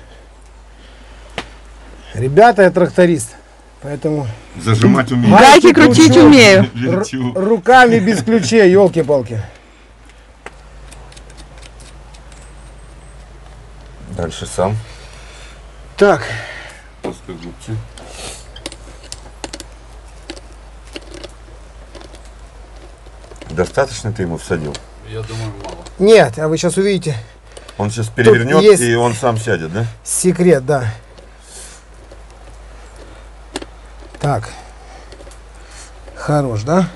Speaker 1: Ребята, я тракторист. Поэтому
Speaker 4: Зажимать умею.
Speaker 3: Гайки крутить
Speaker 1: кручу.
Speaker 3: умею.
Speaker 4: Лечу.
Speaker 1: руками без ключей, елки-палки.
Speaker 4: Дальше сам.
Speaker 1: Так,
Speaker 4: Плоскогубцы. Достаточно ты ему всадил?
Speaker 2: Я думаю, мало.
Speaker 1: нет, а вы сейчас увидите
Speaker 4: Он сейчас перевернет
Speaker 1: есть-
Speaker 4: и он сам сядет, да?
Speaker 1: секрет, да. Так. Хорош, да?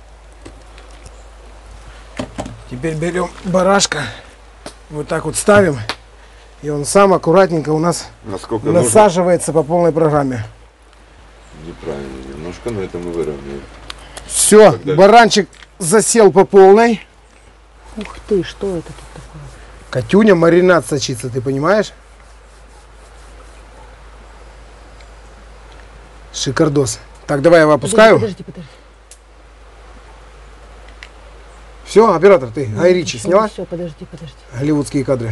Speaker 1: Теперь берем барашка, вот так вот ставим, и он сам аккуратненько у нас
Speaker 4: Насколько нужно?
Speaker 1: насаживается по полной программе.
Speaker 4: Неправильно немножко, но это мы выровняем.
Speaker 1: Все,
Speaker 4: Так, дальше.
Speaker 1: баранчик засел по полной.
Speaker 5: Ух ты, что это тут такое?
Speaker 1: Катюня, маринад сочится, ты понимаешь? Шикардос. Так, давай я его опускаю.
Speaker 5: Подожди, подожди.
Speaker 1: Все, оператор, ты Айричи сняла?
Speaker 5: Все, подожди, подожди.
Speaker 1: Голливудские кадры.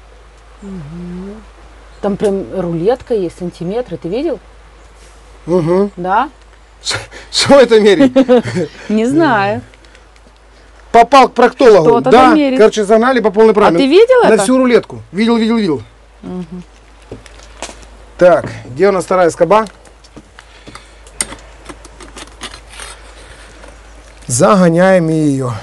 Speaker 5: Там прям рулетка есть, сантиметры, ты видел?
Speaker 1: Угу.
Speaker 5: Да?
Speaker 1: Что это мерить?
Speaker 3: Не знаю.
Speaker 1: Попал к проктологу.
Speaker 3: Что-то
Speaker 1: Да,
Speaker 3: там мерить.
Speaker 1: короче, загнали по полной
Speaker 3: А
Speaker 1: программе.
Speaker 3: ты видел
Speaker 1: На
Speaker 3: это?
Speaker 1: всю рулетку. Видел, видел, видел. Так, где у нас вторая скоба? Загоняем ее.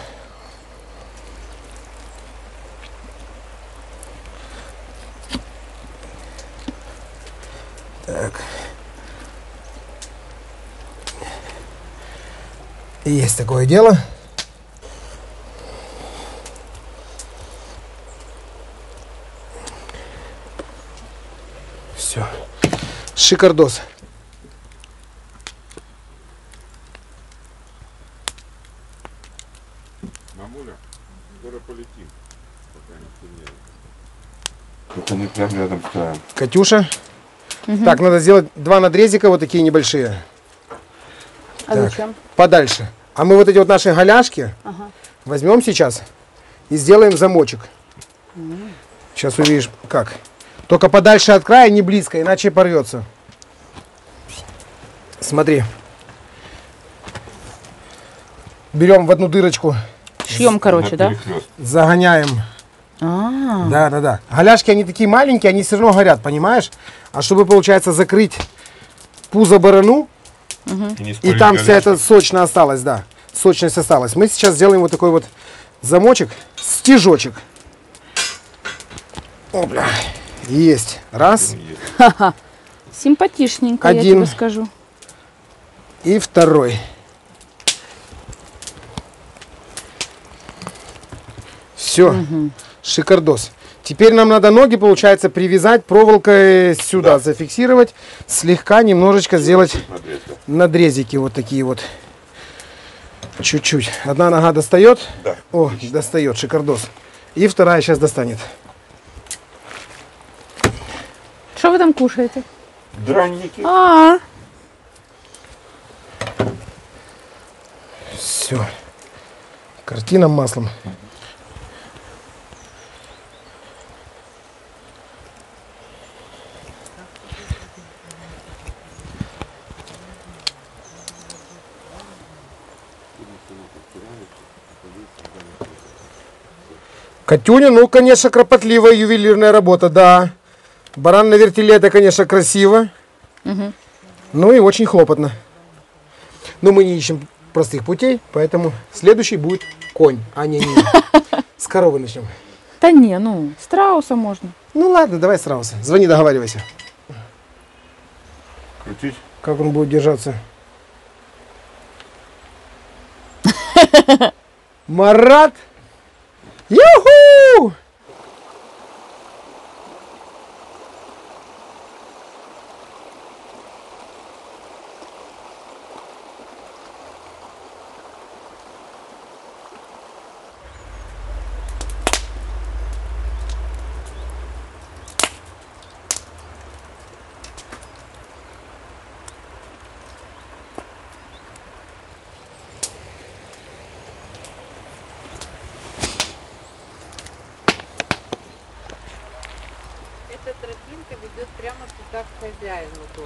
Speaker 1: Так. Есть такое дело. Все. Шикардос.
Speaker 4: Мамуля, скоро полетим. Пока не стемнеет. Это мы прям рядом ставим.
Speaker 1: Катюша. Так, надо сделать два надрезика вот такие небольшие.
Speaker 5: А
Speaker 1: Так.
Speaker 5: зачем?
Speaker 1: Подальше. А мы вот эти вот наши голяшки возьмем сейчас и сделаем замочек. Сейчас увидишь как. Только подальше от края, не близко, иначе порвется. Смотри. Берем в одну дырочку,
Speaker 3: Шьем, короче, да?
Speaker 1: загоняем.
Speaker 3: А,
Speaker 1: Да, да, да. Голяшки, они такие маленькие, они все равно горят, понимаешь? А чтобы, получается, закрыть пузо барану, и там вся эта сочная осталась, да. Сочность осталась. Мы сейчас сделаем вот такой вот замочек, стежочек. О, бля. Есть. Раз.
Speaker 3: симпатичненько, я
Speaker 1: Один.
Speaker 3: тебе скажу.
Speaker 1: И второй. Все. Шикардос. Теперь нам надо ноги, получается, привязать проволокой сюда,
Speaker 2: Да.
Speaker 1: зафиксировать, слегка немножечко сделать
Speaker 4: Надрез, да.
Speaker 1: надрезики вот такие вот. Чуть-чуть. Одна нога достает.
Speaker 4: Да.
Speaker 1: О, достает, шикардос. И вторая сейчас достанет.
Speaker 3: Что вы там кушаете?
Speaker 4: Дранники.
Speaker 3: А,
Speaker 1: Все. Картина маслом. Катюня, ну, конечно, кропотливая ювелирная работа, да. Баран на вертеле, это, конечно, красиво. Ну и очень хлопотно. Но мы не ищем простых путей, поэтому следующий будет конь, а не не. С коровы начнем.
Speaker 3: да не, ну, страуса можно.
Speaker 1: Ну ладно, давай сразу. Звони, договаривайся.
Speaker 4: Крутить.
Speaker 1: Как он будет держаться? Марат! Юху!
Speaker 6: Эта тропинка ведет прямо туда, к хозяину дома.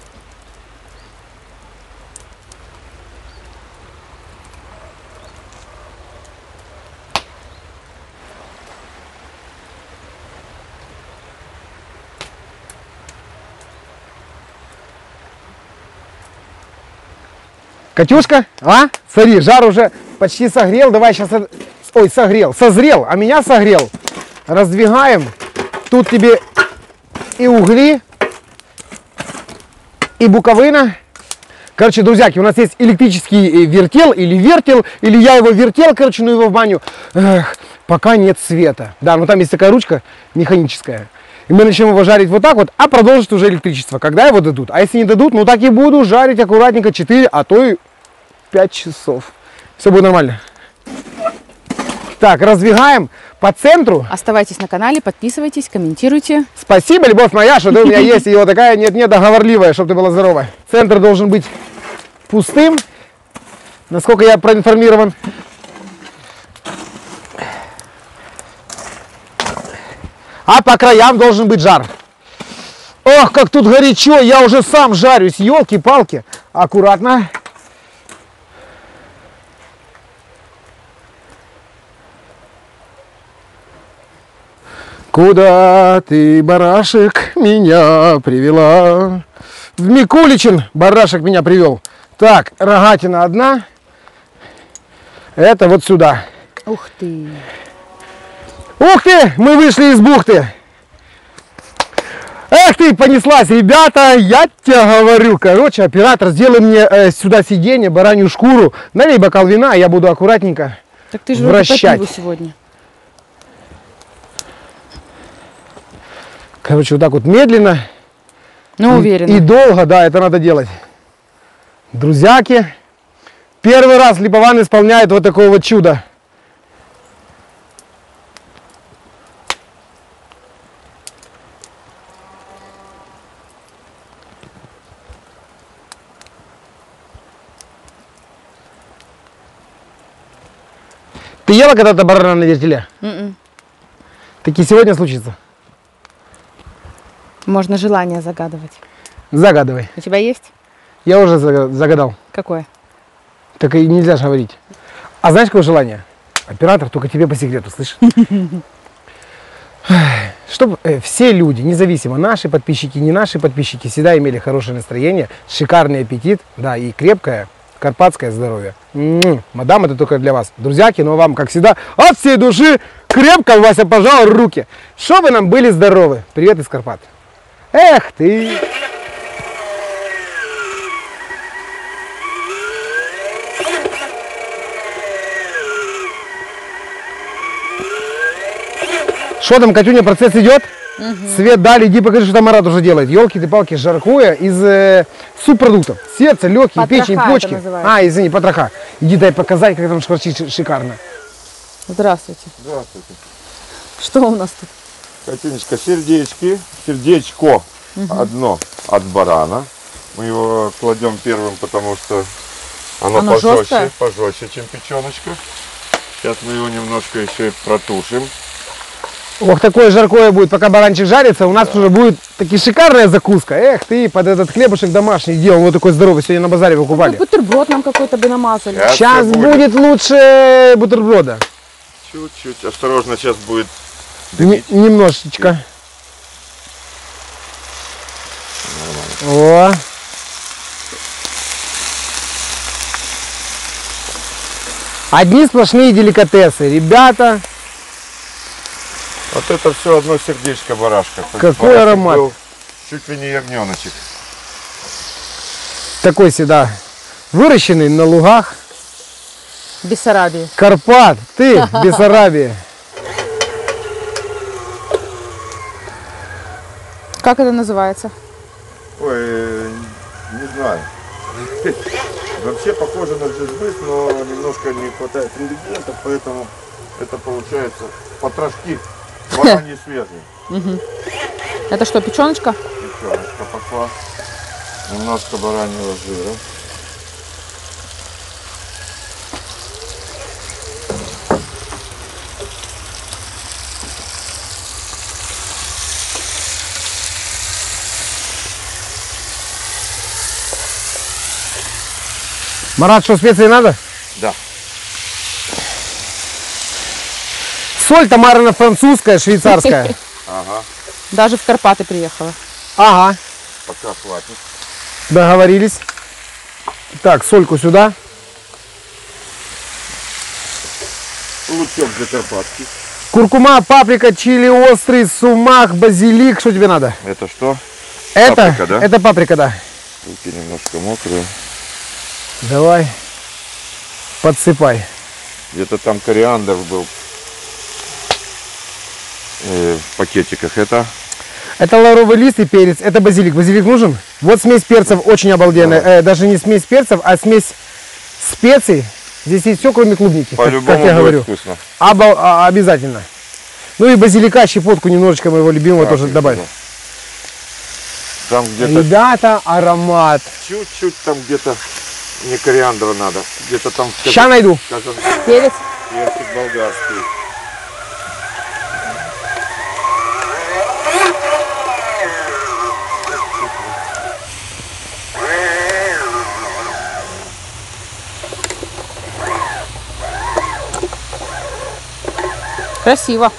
Speaker 1: Катюшка, а? Смотри, жар уже почти согрел. Давай сейчас... Ой, согрел. Созрел, а меня согрел. Раздвигаем. Тут тебе и угли, и буковина. Короче, друзьяки, у нас есть электрический вертел, или вертел, или я его вертел, короче, ну его в баню. Эх, пока нет света. Да, ну там есть такая ручка механическая. И мы начнем его жарить вот так вот, а продолжит уже электричество, когда его дадут. А если не дадут, ну так и буду жарить аккуратненько четыре, а то и пять часов. Все будет нормально. Так, раздвигаем по центру.
Speaker 3: Оставайтесь на канале, подписывайтесь, комментируйте.
Speaker 1: Спасибо, любовь моя, что ты у меня есть, и вот такая нет-нет договорливая, чтобы ты была здорова. Центр должен быть пустым, насколько я проинформирован. А по краям должен быть жар. Ох, как тут горячо, я уже сам жарюсь, елки-палки. Аккуратно. Куда ты, барашек, меня привела? В Микуличин барашек меня привел. Так, рогатина одна. Это вот сюда.
Speaker 3: Ух ты.
Speaker 1: Ух ты, мы вышли из бухты. Эх ты, понеслась, ребята, я тебе говорю. Короче, оператор, сделай мне э, сюда сиденье, баранью шкуру, налей бокал вина, а я буду аккуратненько
Speaker 3: Так ты же
Speaker 1: вращать.
Speaker 3: по пиву сегодня.
Speaker 1: Короче, вот так вот медленно
Speaker 3: Ну,
Speaker 1: и,
Speaker 3: уверена.
Speaker 1: и долго, да, это надо делать. Друзьяки, первый раз Липован исполняет вот такое вот чудо. Ты ела когда-то барана на вертеле?
Speaker 3: М-м.
Speaker 1: Так и сегодня случится.
Speaker 3: Можно желание загадывать.
Speaker 1: Загадывай.
Speaker 3: У тебя есть?
Speaker 1: Я уже зага- загадал.
Speaker 3: Какое?
Speaker 1: Так и нельзя же говорить. А знаешь, какое желание? Оператор, только тебе по секрету, слышишь? Чтобы э, все люди, независимо, наши подписчики, не наши подписчики, всегда имели хорошее настроение, шикарный аппетит, да, и крепкое карпатское здоровье. М-м, мадам, это только для вас. Друзьяки, но вам, как всегда, от всей души крепко, Вася, пожал руки. Чтобы нам были здоровы. Привет из Карпат. Эх ты! Что там, Катюня, процесс идет? Свет дали, иди покажи, что там Марат уже делает. Елки ты палки, жаркое из э, субпродуктов. Сердце, легкие,
Speaker 3: Потроха
Speaker 1: печень,
Speaker 3: это
Speaker 1: почки.
Speaker 3: называется.
Speaker 1: А, извини, потроха. Иди дай показать, как там шкварчит шикарно.
Speaker 3: Здравствуйте.
Speaker 4: Здравствуйте.
Speaker 3: Что у нас тут?
Speaker 4: Катюнечка, сердечки. Сердечко одно от барана. Мы его кладем первым, потому что оно,
Speaker 3: Оно
Speaker 4: пожестче,
Speaker 3: жесткое?
Speaker 4: пожестче, чем печеночка. Сейчас мы его немножко еще и протушим.
Speaker 1: Ох, такое жаркое будет, пока баранчик жарится. У нас уже будет таки шикарная закуска. Эх ты, под этот хлебушек домашний делал. Вот такой здоровый, сегодня на базаре покупали.
Speaker 3: Бутерброд нам какой-то бы намазали.
Speaker 4: Сейчас
Speaker 1: Сейчас
Speaker 4: всё
Speaker 1: будет лучше бутерброда.
Speaker 4: Чуть-чуть. Осторожно, сейчас будет.
Speaker 1: Н- немножечко. О. Одни сплошные деликатесы, ребята.
Speaker 4: Вот это все одно сердечко барашка.
Speaker 1: Какой
Speaker 4: Барашек
Speaker 1: аромат.
Speaker 4: был чуть ли не ягненочек.
Speaker 1: Такой всегда выращенный на лугах.
Speaker 3: Бессарабии.
Speaker 1: Карпат, ты, Бессарабия.
Speaker 3: Как это называется?
Speaker 4: Ой, не знаю. Вообще похоже на джизбыс, но немножко не хватает ингредиентов, поэтому это получается потрошки бараньи свежие.
Speaker 3: Это что, печеночка?
Speaker 4: Печеночка пошла. Немножко бараньего жира.
Speaker 1: Марат, что, специи надо?
Speaker 4: Да.
Speaker 1: Соль Тамарина французская, швейцарская.
Speaker 4: Ага.
Speaker 3: Даже в Карпаты приехала.
Speaker 1: Ага,
Speaker 4: Пока хватит.
Speaker 1: договорились. Так, сольку сюда.
Speaker 4: Лучок закарпатский.
Speaker 1: Куркума, паприка, чили острый, сумах, базилик. Что тебе надо?
Speaker 4: Это что?
Speaker 1: Это,
Speaker 4: Паприка, да?
Speaker 1: это паприка, да.
Speaker 4: Руки немножко мокрые.
Speaker 1: Давай, подсыпай.
Speaker 4: Где-то там кориандр был э, в пакетиках. Это
Speaker 1: Это лавровый лист и перец, это базилик. Базилик нужен? Вот смесь перцев очень обалденная. Э, даже не смесь перцев, а смесь специй. Здесь есть все, кроме клубники, как, как
Speaker 4: по-любому
Speaker 1: я
Speaker 4: будет
Speaker 1: говорю.
Speaker 4: вкусно.
Speaker 1: Обал- а, обязательно. Ну и базилика, щепотку немножечко моего любимого тоже
Speaker 4: Паприку,
Speaker 1: добавь.
Speaker 4: да. Там где-то
Speaker 1: Ребята, аромат.
Speaker 4: чуть-чуть, там где-то не кориандра надо. Где-то там,
Speaker 1: Ща найду.
Speaker 4: скажем,
Speaker 3: Перец.
Speaker 4: перчик болгарский.
Speaker 3: Красиво.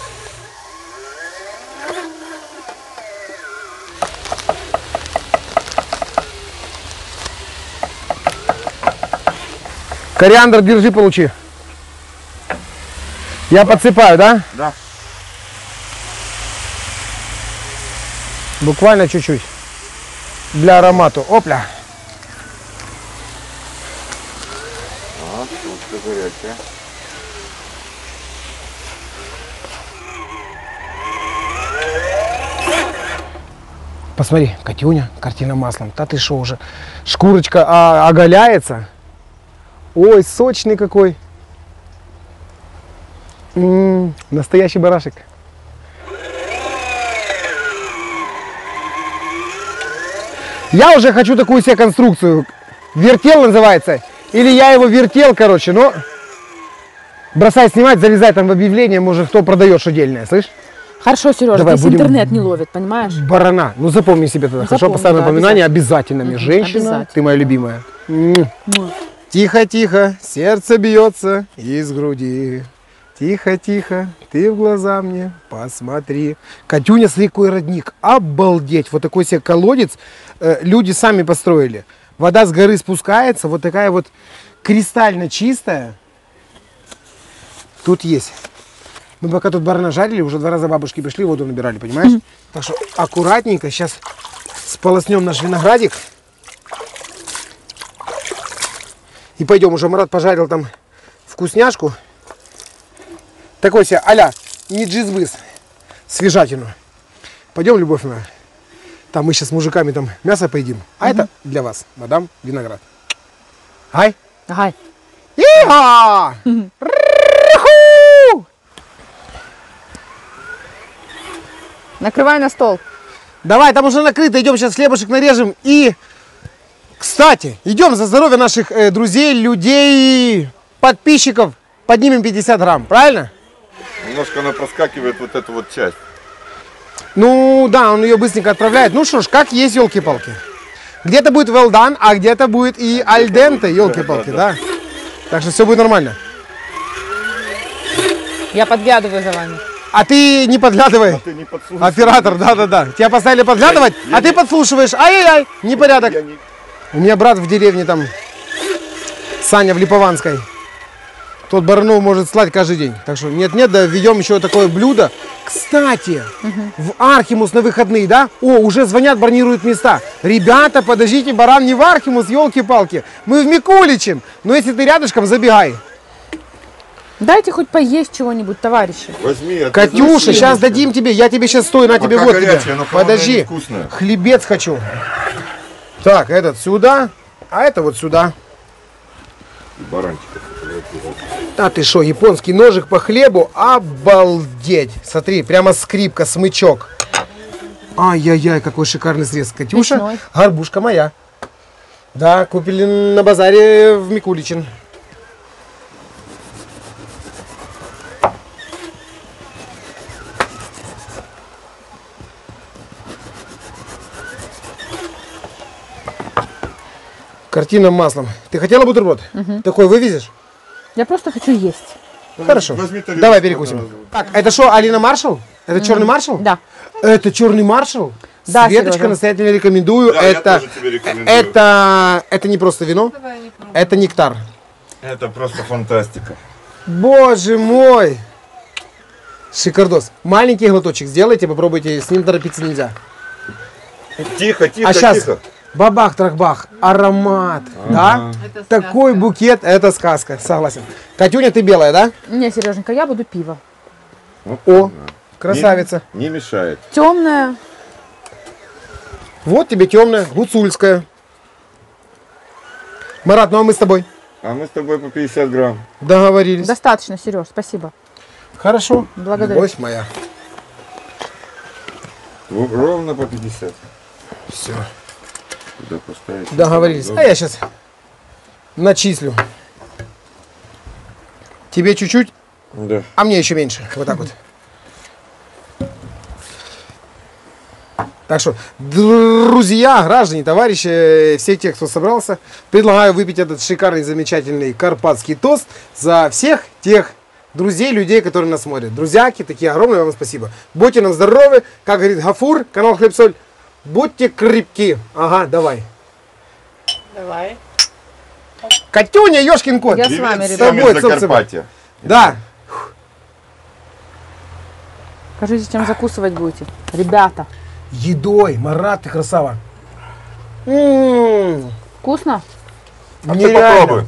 Speaker 1: Кориандр, держи, получи. Я подсыпаю, да?
Speaker 4: Да.
Speaker 1: Буквально чуть-чуть. Для аромату. Опля.
Speaker 4: А, тушка горячая.
Speaker 1: Посмотри, Катюня, картина маслом. Да ты шо уже? Шкурочка а, оголяется. Ой, сочный какой. М-м, настоящий барашек. Я уже хочу такую себе конструкцию. Вертел называется. Или я его вертел, короче, но... Бросай снимать, залезай там в объявление, может, кто продает что дельное, слышь?
Speaker 3: Хорошо, Сережа,
Speaker 1: Давай,
Speaker 3: здесь
Speaker 1: будем-
Speaker 3: интернет не ловит, понимаешь?
Speaker 1: Барана. Ну запомни себе тогда. Хорошо,
Speaker 3: запомню,
Speaker 1: поставь
Speaker 3: да,
Speaker 1: напоминание обязательно. мне.
Speaker 3: Мгм,
Speaker 1: Женщина,
Speaker 3: обязательно.
Speaker 1: ты моя любимая. М. Тихо, тихо, сердце бьется из груди. Тихо, тихо, ты в глаза мне посмотри. Катюня, смотри, какой родник. Обалдеть. Вот такой себе колодец э, люди сами построили. Вода с горы спускается, вот такая вот кристально чистая. Тут есть. Мы пока тут барана жарили, уже два раза бабушки пришли, воду набирали, понимаешь? Так что аккуратненько сейчас сполоснем наш виноградик. И пойдем, уже Марат пожарил там вкусняшку. Такой себе а-ля не джизбыс. свежатину. Пойдем, любовь моя. Там мы сейчас с мужиками там мясо поедим. А это для вас, мадам Виноград. Ай!
Speaker 5: Ага.
Speaker 1: Иха! Рху!
Speaker 3: Накрывай на стол.
Speaker 1: Давай, там уже накрыто, идем сейчас хлебушек нарежем. И, кстати, идем за здоровье наших э, друзей, людей, подписчиков. Поднимем пятьдесят грамм, правильно?
Speaker 4: Немножко она проскакивает вот эту вот часть.
Speaker 1: Ну, да, он ее быстренько отправляет. Ну что ж, как есть, елки-палки. Где-то будет well done, а где-то будет и аль денте, елки-палки, да. Так что все будет нормально.
Speaker 3: Я подглядываю за вами.
Speaker 1: А ты не подглядывай.
Speaker 4: А ты не подслушивай.
Speaker 1: Оператор, да-да-да. Тебя поставили подглядывать,
Speaker 4: Я- я
Speaker 1: а ты
Speaker 4: не-
Speaker 1: подслушиваешь. Ай-яй-яй, непорядок.
Speaker 4: Я не-
Speaker 1: У меня брат в деревне там, Саня в Липованской. Тот баранов может слать каждый день. Так что нет-нет, да введем еще такое блюдо. Кстати, в Архимус на выходные, да? О, уже звонят, бронируют места. Ребята, подождите, баран не в Архимус, елки-палки. Мы в Микуличин. Но если ты рядышком, забегай.
Speaker 3: Дайте хоть поесть чего-нибудь, товарищи.
Speaker 4: Возьми. это
Speaker 1: Катюша,
Speaker 4: зачем?
Speaker 1: сейчас дадим тебе. Я тебе сейчас стою, на тебе
Speaker 4: Пока
Speaker 1: вот
Speaker 4: горячая,
Speaker 1: тебе.
Speaker 4: но холодная
Speaker 1: Подожди.
Speaker 4: невкусная.
Speaker 1: Хлебец хочу. Так, этот сюда, а это вот сюда.
Speaker 4: Баранчика.
Speaker 1: А ты что, японский ножик по хлебу? Обалдеть. Смотри, прямо скрипка, смычок. Ай-яй-яй, какой шикарный срез. Катюша,
Speaker 3: Мясной.
Speaker 1: горбушка моя. Да, купили на базаре в Микуличин. Картина маслом. Ты хотела бутерброд? Такой вывезешь?
Speaker 3: Я просто хочу есть.
Speaker 1: Хорошо.
Speaker 4: Возьми тарелку,
Speaker 1: Давай перекусим.
Speaker 4: одразу.
Speaker 1: Так, это что, Алина Маршал? Это черный маршал?
Speaker 3: Да.
Speaker 1: Это черный маршал?
Speaker 3: Да,
Speaker 1: Светочка,
Speaker 3: Сережа.
Speaker 1: настоятельно рекомендую.
Speaker 4: Да, я
Speaker 1: это,
Speaker 4: тоже тебе рекомендую.
Speaker 1: это, это не просто вино, это нектар.
Speaker 4: Это просто фантастика.
Speaker 1: Боже мой! Шикардос. Маленький глоточек сделайте, попробуйте, с ним торопиться нельзя.
Speaker 4: Тихо, тихо,
Speaker 1: А сейчас
Speaker 4: тихо.
Speaker 1: бабах-трахбах, аромат, да?
Speaker 6: Это
Speaker 1: Такой
Speaker 6: сказка.
Speaker 1: букет, это сказка, согласен. Катюня, ты белая, да?
Speaker 3: Не, Сереженька, я буду пиво.
Speaker 1: О, красавица.
Speaker 4: Не, не мешает.
Speaker 3: Темное.
Speaker 1: Вот тебе темная, гуцульская. Марат, ну а мы с тобой
Speaker 4: А мы с тобой по пятьдесят грамм.
Speaker 1: договорились.
Speaker 3: Достаточно, Сереж, спасибо.
Speaker 1: Хорошо.
Speaker 3: Благодарю.
Speaker 1: Любовь моя.
Speaker 4: В- Ровно по пятьдесят.
Speaker 1: Все.
Speaker 4: Куда поставить?
Speaker 1: Договорились. А я сейчас начислю. Тебе чуть-чуть,
Speaker 4: Да.
Speaker 1: а мне еще меньше. Вот так вот. Так что, друзья, граждане, товарищи, все те, кто собрался, предлагаю выпить этот шикарный, замечательный карпатский тост за всех тех друзей, людей, которые нас смотрят. Друзьяки, такие огромное вам спасибо. Будьте нам здоровы, как говорит Гафур, канал Хлеб-Соль. Будьте крепки. Ага, давай.
Speaker 6: Давай.
Speaker 1: Катюня, ёшкин кот.
Speaker 3: Я с вами,
Speaker 4: Привет
Speaker 3: ребята.
Speaker 4: всем
Speaker 1: Тобой,
Speaker 4: из
Speaker 1: собственно.
Speaker 4: Закарпатья.
Speaker 1: Да.
Speaker 3: Скажите, чем закусывать будете? Ребята,
Speaker 1: Едой, Марат, ты красава. М-м-м.
Speaker 3: вкусно?
Speaker 4: А ты
Speaker 1: Нереально.
Speaker 4: попробуй.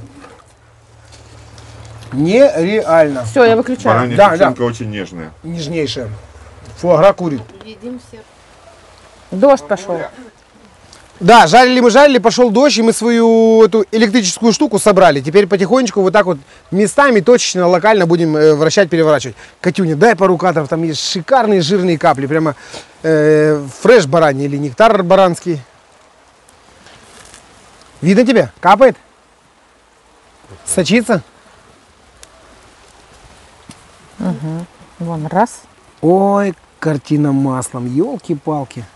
Speaker 1: Нереально.
Speaker 3: Все, я выключаю.
Speaker 4: Баранья
Speaker 1: Да,
Speaker 4: печенка очень нежная.
Speaker 1: Нежнейшая. Фуагра курит.
Speaker 6: Едим все.
Speaker 3: Дождь пошел.
Speaker 1: Да, жарили мы, жарили, пошел дождь, и мы свою эту электрическую штуку собрали. Теперь потихонечку вот так вот местами, точечно, локально будем э, вращать, переворачивать. Катюня, дай пару кадров, там есть шикарные жирные капли, прямо э, фреш бараний или нектар баранский. Видно тебе? Капает? Сочится?
Speaker 3: Вон, раз.
Speaker 1: Ой, картина маслом, елки-палки.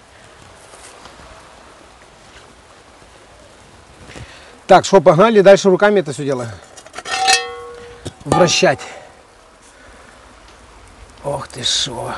Speaker 1: Так, что, погнали дальше руками это все дело вращать. Ох ты шо.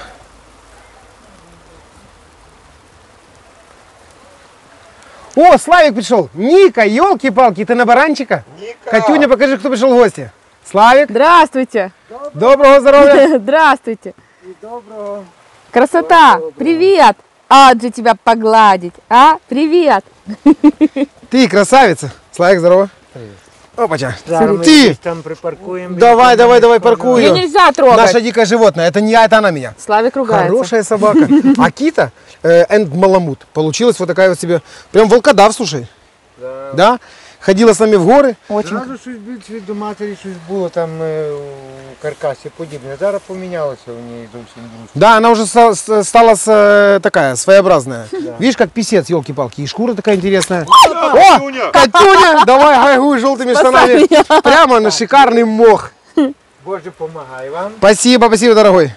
Speaker 1: О, Славик пришел. Ника, елки-палки, ты на баранчика?
Speaker 4: Ника!
Speaker 1: Катюня, покажи, кто пришел в гости. Славик,
Speaker 3: Здравствуйте.
Speaker 1: доброго здоровья.
Speaker 3: Здравствуйте. Красота. Привет. Аджи тебя погладить. А? Привет.
Speaker 1: Ты красавица. Славик, здорово. Опача.
Speaker 7: Зараз ми
Speaker 1: Ти!
Speaker 7: десь там припаркуємо.
Speaker 1: Давай, давай, давай,
Speaker 3: Ее
Speaker 1: паркую.
Speaker 3: нельзя трогать.
Speaker 1: Наше дикое животное. Это не я, это она меня.
Speaker 3: Славик ругается.
Speaker 1: Хорошая собака. Акита энд Маламут. Получилась вот такая вот себе. Прям волкодав, слушай.
Speaker 7: Да.
Speaker 1: Да? Ходила с нами в горы.
Speaker 3: Очень.
Speaker 7: Зразу щось більше до матері щось було там е, у каркасі подібне. Зараз помінялося у неї зовсім дружно.
Speaker 1: Да, она уже со- с- стала с- э, такая, своеобразная. Видишь, как писец, елки-палки. И шкура такая интересная. О,
Speaker 4: Катюня!
Speaker 1: Катюня! Давай гайгуй желтыми штанами. Прямо на шикарный мох.
Speaker 7: Боже, помагай вам.
Speaker 1: Спасибо, спасибо, дорогой.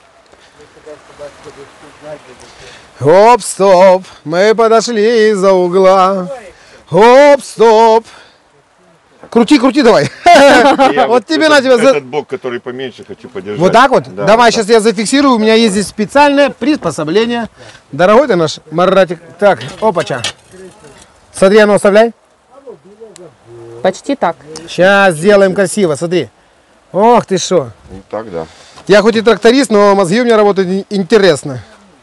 Speaker 1: Хоп, стоп, мы подошли из-за угла. Хоп, стоп. Крути, крути давай.
Speaker 4: Я
Speaker 1: Вот тебе на
Speaker 4: этот-
Speaker 1: тебя за-
Speaker 4: Этот бок, который поменьше, хочу подержать.
Speaker 1: Вот так вот?
Speaker 4: Да,
Speaker 1: Давай,
Speaker 4: да.
Speaker 1: сейчас я зафиксирую. У меня есть здесь специальное приспособление. Дорогой ты наш Маратик. Так, опача. Смотри, а ну оставляй.
Speaker 3: Почти так.
Speaker 1: Сейчас сделаем красиво, смотри. Ох ты шо.
Speaker 4: Ну, так, да.
Speaker 1: Я хоть и тракторист, но мозги у меня работают ин- интересно.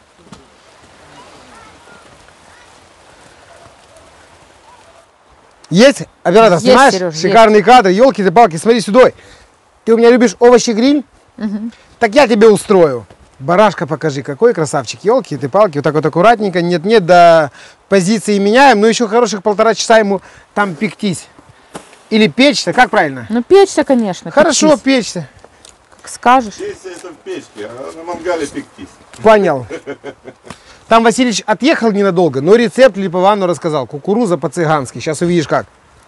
Speaker 1: Есть? Оператор,
Speaker 3: Есть,
Speaker 1: снимаешь?
Speaker 3: Серёж, есть.
Speaker 1: Шикарный кадр. Елки ты палки, смотри сюда. Ты у меня любишь овощи-гриль? Так я тебе устрою. Барашка покажи, какой красавчик. Елки ты палки, вот так вот аккуратненько. Нет-нет, до позиции меняем. Но еще хороших полтора часа ему там пектись. Или печься, как правильно?
Speaker 3: Ну, печься, конечно.
Speaker 1: Хорошо,
Speaker 3: пектись,
Speaker 1: печься.
Speaker 3: как скажешь.
Speaker 4: Здесь это в печке, а на мангале пектись.
Speaker 1: Понял. Там Васильевич отъехал ненадолго, но рецепт Липовану рассказал. Кукуруза по-цыгански. Сейчас увидишь как.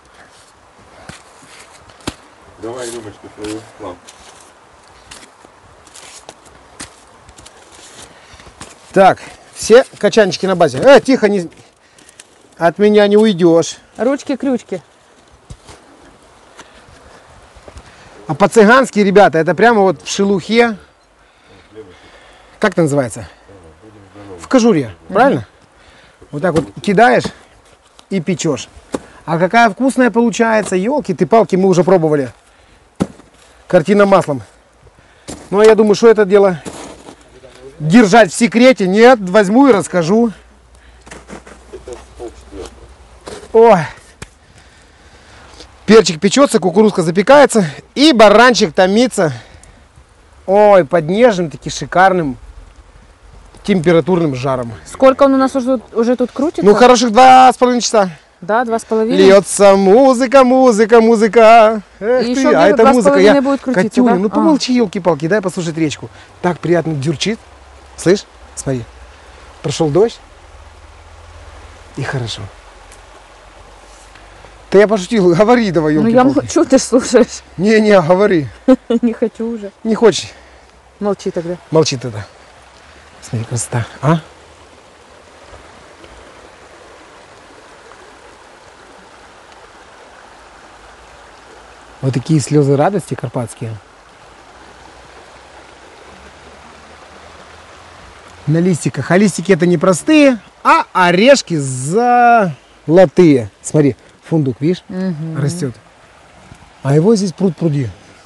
Speaker 4: Давай рюмочку свою, Слав.
Speaker 1: Так, все качанчики на базе. Э, тихо, не... от меня не уйдешь.
Speaker 3: Ручки-крючки.
Speaker 1: А по-цыгански, ребята, это прямо вот в шелухе. Как это называется? В кожуре, правильно? Вот так вот кидаешь и печешь. А какая вкусная получается, елки ты палки, мы уже пробовали. Картина маслом. Ну а я думаю, что это дело держать в секрете. Нет, возьму и расскажу. Ой. Перчик печется, кукурузка запекается и баранчик томится. Ой, под нежным, таки шикарным температурным жаром.
Speaker 3: Сколько он у нас уже, уже тут крутится?
Speaker 1: Ну, хороших два с половиной часа.
Speaker 3: Да, два с половиной.
Speaker 1: Льется музыка, музыка, музыка. Эх
Speaker 3: И
Speaker 1: ты,
Speaker 3: еще
Speaker 1: а
Speaker 3: где-то
Speaker 1: это
Speaker 3: два с
Speaker 1: музыка.
Speaker 3: половиной
Speaker 1: Я...
Speaker 3: будет крутиться,
Speaker 1: Катюня,
Speaker 3: да?
Speaker 1: ну
Speaker 3: А.
Speaker 1: помолчи, елки-палки, дай послушать речку. Так приятно дюрчит. Слышь, смотри. Прошел дождь. И хорошо. Да я пошутил, говори давай,
Speaker 3: Ну, я
Speaker 1: елки-палки.
Speaker 3: молчу, ты ж слушаешь.
Speaker 1: Не-не, говори.
Speaker 3: Не хочу уже.
Speaker 1: Не хочешь.
Speaker 3: Молчи тогда.
Speaker 1: Молчи тогда. Смотри, красота. А? Вот такие слезы радости карпатские. На листиках. А листики это не простые, а орешки золотые. Смотри, фундук, видишь, растет. А его здесь пруд пруди.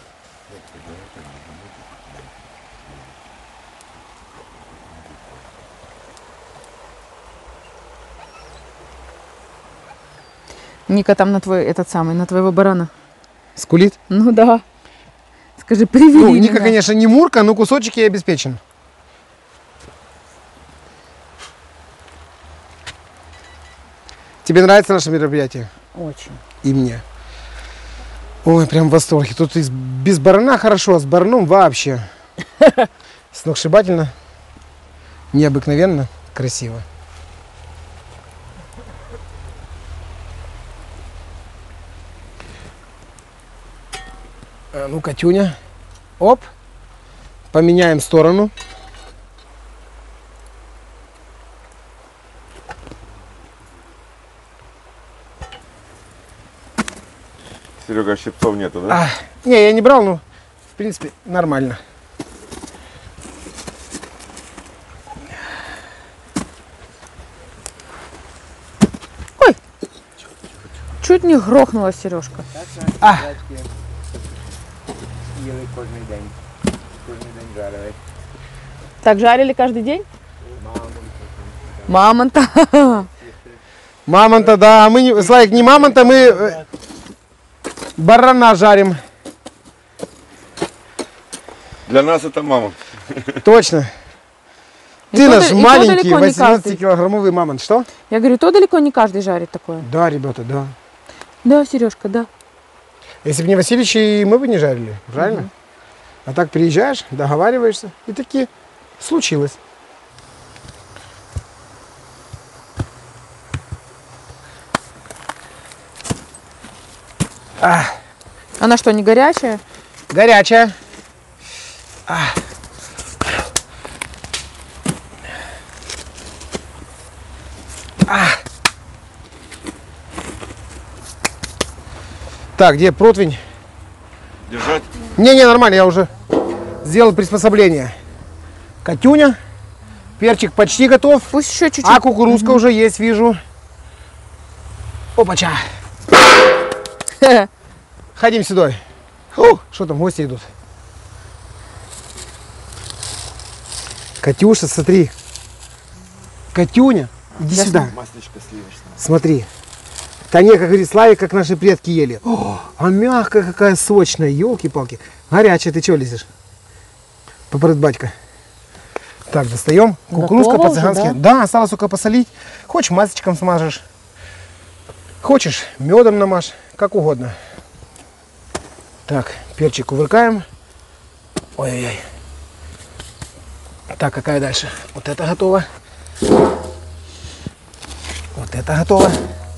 Speaker 3: Ника там на твой, этот самый, на твоего барана.
Speaker 1: Скулит?
Speaker 3: Ну да. Скажи, привет.
Speaker 1: Ну, Ника, конечно, не мурка, но кусочек ей обеспечен. Тебе нравится наше мероприятие?
Speaker 5: Очень.
Speaker 1: И мне. Ой, прям в восторге. Тут из, без барана хорошо, а с бараном вообще. Сногсшибательно. Необыкновенно красиво. А ну, Катюня. Оп. Поменяем сторону.
Speaker 4: Серега, щипцов нету, да?
Speaker 1: А, не, я не брал, но в принципе нормально.
Speaker 3: Чуть не грохнула Сережка.
Speaker 1: А.
Speaker 7: Їли кожен день. Кожен день жарили.
Speaker 3: Так жарили каждый день? Мамонта.
Speaker 1: Мамонта, да. Мы не, Славик, не мамонта, мы... э, барана жарим.
Speaker 4: Для нас это мама.
Speaker 1: Точно.
Speaker 3: И
Speaker 1: Ты
Speaker 3: то
Speaker 1: наш
Speaker 3: да- и то
Speaker 1: маленький
Speaker 3: далеко не каждый.
Speaker 1: восемнадцатикилограммовый мамонт. Что?
Speaker 3: Я говорю, то далеко не каждый жарит такое.
Speaker 1: Да, ребята, да.
Speaker 3: Да, Сережка, да.
Speaker 1: Если бы не Васильевич, и мы бы не жарили, правильно? Угу. А так приезжаешь, договариваешься, и таки случилось. А,
Speaker 3: Она что, не горячая?
Speaker 1: горячая. А. А. Так, где противень?
Speaker 4: Держать?
Speaker 1: Не-не, нормально, я уже сделал приспособление. Катюня, перчик почти готов,
Speaker 3: Пусть еще чуть-чуть.
Speaker 1: а кукурузка уже есть, вижу. Опача. Ходим сюда. О, что там, гости идут. Катюша, смотри. Катюня, иди
Speaker 3: Я
Speaker 1: сюда.
Speaker 4: Маслечко сливочное.
Speaker 1: Смотри. Таня, как говорит, Славик, как наши предки ели. О, а мягкая какая сочная, елки-палки. Горячая, ты чего лезешь? Попрыт батька. Так, достаем. Кукурузка
Speaker 5: Готово
Speaker 1: по-цыгански.
Speaker 5: уже,
Speaker 1: Да? осталось только посолить. Хочешь, масочком смажешь. Хочешь, медом намажь. Как угодно. Так, перчик кувыркаем. Ой-ой-ой. Так, какая дальше? Вот это готово. Вот это готово.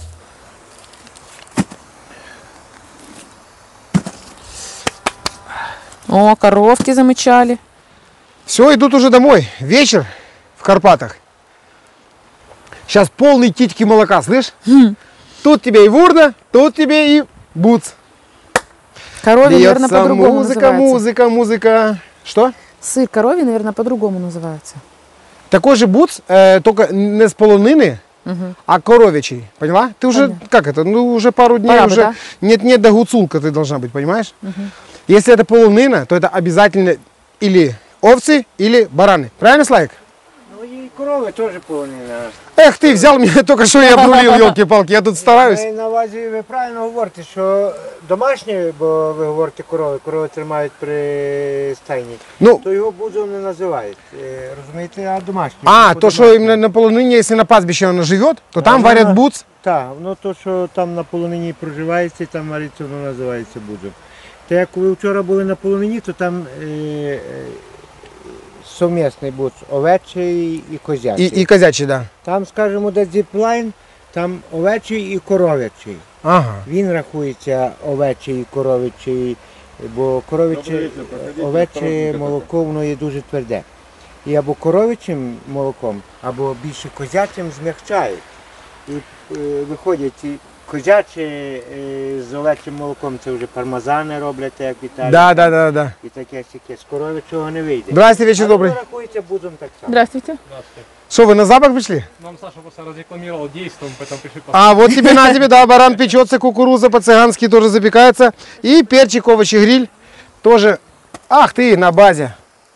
Speaker 3: О, коровки замычали.
Speaker 1: Все, идут уже домой. Вечер в Карпатах. Сейчас полный титьки молока, слышь? Тут тебе и вурна, тут тебе и буц.
Speaker 3: Коровий, наверное,
Speaker 1: Льется
Speaker 3: по-другому
Speaker 1: музыка,
Speaker 3: называется.
Speaker 1: музыка, музыка. Что?
Speaker 3: Сыр коровий, наверное, по-другому называется.
Speaker 1: Такой же буц, э, только не с полонины,
Speaker 3: Мгм.
Speaker 1: а коровичий. Поняла? Ты уже,
Speaker 3: Понятно.
Speaker 1: как это, ну уже пару дней
Speaker 3: Пора бы,
Speaker 1: уже
Speaker 3: да?
Speaker 1: нет-нет, да гуцулка ты должна быть, понимаешь? Если это полонина, то это обязательно или овцы, или бараны. Правильно, Славик?
Speaker 7: Ну і корови теж полонина.
Speaker 1: Эх, ты взял меня только что и обнулил, елки-палки, я тут стараюсь.
Speaker 7: Ви на увазі, ви правильно говорите, що домашні, бо ви говорите корови, корови тримають при стайні,
Speaker 1: Ну,
Speaker 7: то його будзом не називають. Е, Розумієте, а домашні.
Speaker 1: а, то, что именно на полонине, если на пастбище она живет, то там
Speaker 7: Ага.
Speaker 1: варят буц.
Speaker 7: Так, ну то, що там на полонині проживається, там вариться, воно називається будзом. Та як ви вчора були на полонині, то там е, е, совмісний будз, овечий і козячий.
Speaker 1: И, и козячий, да.
Speaker 7: Там, скажімо, де зіплайн, там овечий і коров'ячий.
Speaker 1: Ага.
Speaker 7: Він рахується овечий і коров'ячий, бо коров'яче, овече молоко воно є дуже тверде. І або коров'ячим молоком, або більше козячим змягчають. І е, виходять ці козяче е, з овечим молоком, це вже пармезани роблять, як в Італії.
Speaker 1: Да, да, да, да.
Speaker 7: І таке сяке. З коров'ячого не вийде.
Speaker 1: Здрасте, вечер
Speaker 7: А воно
Speaker 1: добрый.
Speaker 7: рахується будом так само.
Speaker 3: Здравствуйте.
Speaker 1: Что, вы на запах пришли?
Speaker 8: Нам Саша просто разрекламировал действием, поэтому пришли
Speaker 1: А вот тебе на тебе, да, баран печется, кукуруза по-цыгански тоже запекается. И перчик, овощи, гриль тоже. Ах ты, на базе.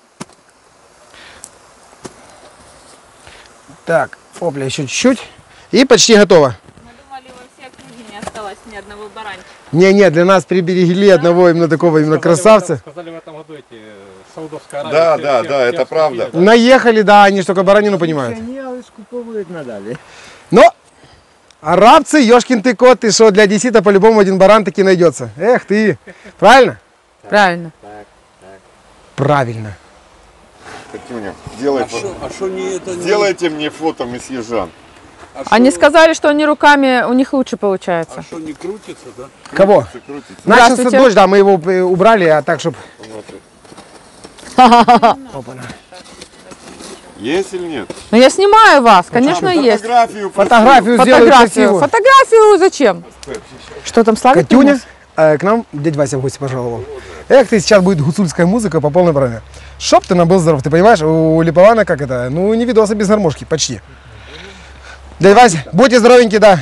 Speaker 1: Так, опля, еще чуть-чуть. И почти готово.
Speaker 6: Мы думали, во всей округе не осталось ни одного баранчика.
Speaker 1: Не-не, для нас приберегли одного именно такого, именно красавца.
Speaker 8: Сказали в этом году эти э, Саудовская Аравия.
Speaker 4: Да,
Speaker 8: все-
Speaker 4: да,
Speaker 8: все-
Speaker 4: да,
Speaker 8: все
Speaker 4: это правда.
Speaker 8: обсудили.
Speaker 1: Наехали, да, они ж только баранину понимают.
Speaker 7: Ні, але скуповують надалі.
Speaker 1: Но арабцы, ёшкин ты кот, ты что, для одессита по-любому один баран таки найдется. Эх ты, правильно?
Speaker 3: Правильно.
Speaker 1: Правильно.
Speaker 4: Катюня, делай,
Speaker 2: А что а шо не это не...
Speaker 4: сделайте мне фото, месье Жан.
Speaker 2: А шо-
Speaker 3: Они сказали, что они руками, у них лучше
Speaker 2: А
Speaker 3: получается.
Speaker 2: что не крутится, да?
Speaker 1: Кого?
Speaker 4: Крутится.
Speaker 1: Начался
Speaker 3: Здравствуйте.
Speaker 1: дождь, да, мы его э, убрали, а так, чтобы...
Speaker 4: Есть или нет?
Speaker 3: Ну я снимаю вас, конечно, есть.
Speaker 4: Фотографию.
Speaker 1: Фотографию сделаю
Speaker 3: Фотографию.
Speaker 1: красивую.
Speaker 3: Фотографию зачем? Что там, Славик?
Speaker 1: Катюня,
Speaker 3: принес?
Speaker 1: э, к нам дядя Вася в гости пожаловал. Эх, ты, сейчас будет гуцульская музыка по полной программе. Чтоб ты нам был здоров, ты понимаешь, у Липована как это, ну не видосы без гармошки, почти. Дядя Вася, будьте здоровенькие, да.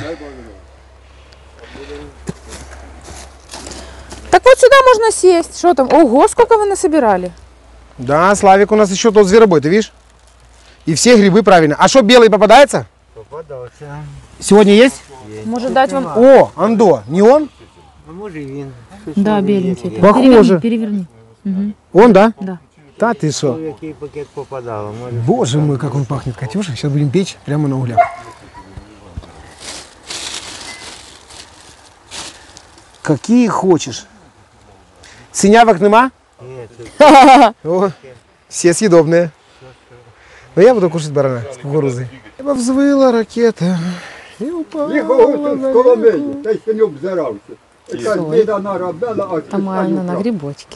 Speaker 3: Так вот сюда можно сесть. Что там? Ого, сколько вы насобирали.
Speaker 1: Да, Славик у нас еще тот зверобой, ты видишь? И все грибы правильно. А что, белый попадается?
Speaker 7: Попадався.
Speaker 1: Сегодня есть?
Speaker 3: Может дать вам...
Speaker 1: О, Андо, не он?
Speaker 7: А може і він.
Speaker 5: Да, беленький.
Speaker 1: Похоже.
Speaker 5: Переверни, переверни.
Speaker 1: Он, да?
Speaker 5: Да.
Speaker 1: Да ты что?
Speaker 7: В який пакет попадало. Може,
Speaker 1: Боже мой, как он пахнет, Катюша. Сейчас будем печь прямо на углях. Какие хочешь. Синявок нема?
Speaker 7: ні, це
Speaker 1: О, все съедобные. Но я буду кушать барана с кукурузой. Небо взвыла ракета и упала на реку.
Speaker 9: Та й не обзирався. Яка біда наробила, а
Speaker 5: Там она на грибочке.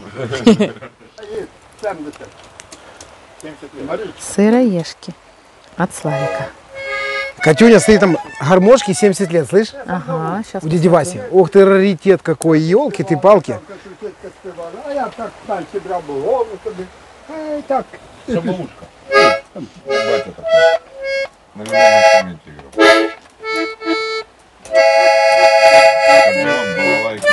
Speaker 5: Сыроежки от Славика.
Speaker 1: Катюня стоит там гармошки семьдесят лет, слышь?
Speaker 5: Ага, сейчас.
Speaker 1: У дяди Васи. Ох ты, раритет какой, елки ты палки.
Speaker 9: А я так станці брав голову собі. Ай, так.
Speaker 4: Самоушка. Батя такой. На любом инструменте играл. Аккордеон, балалайка.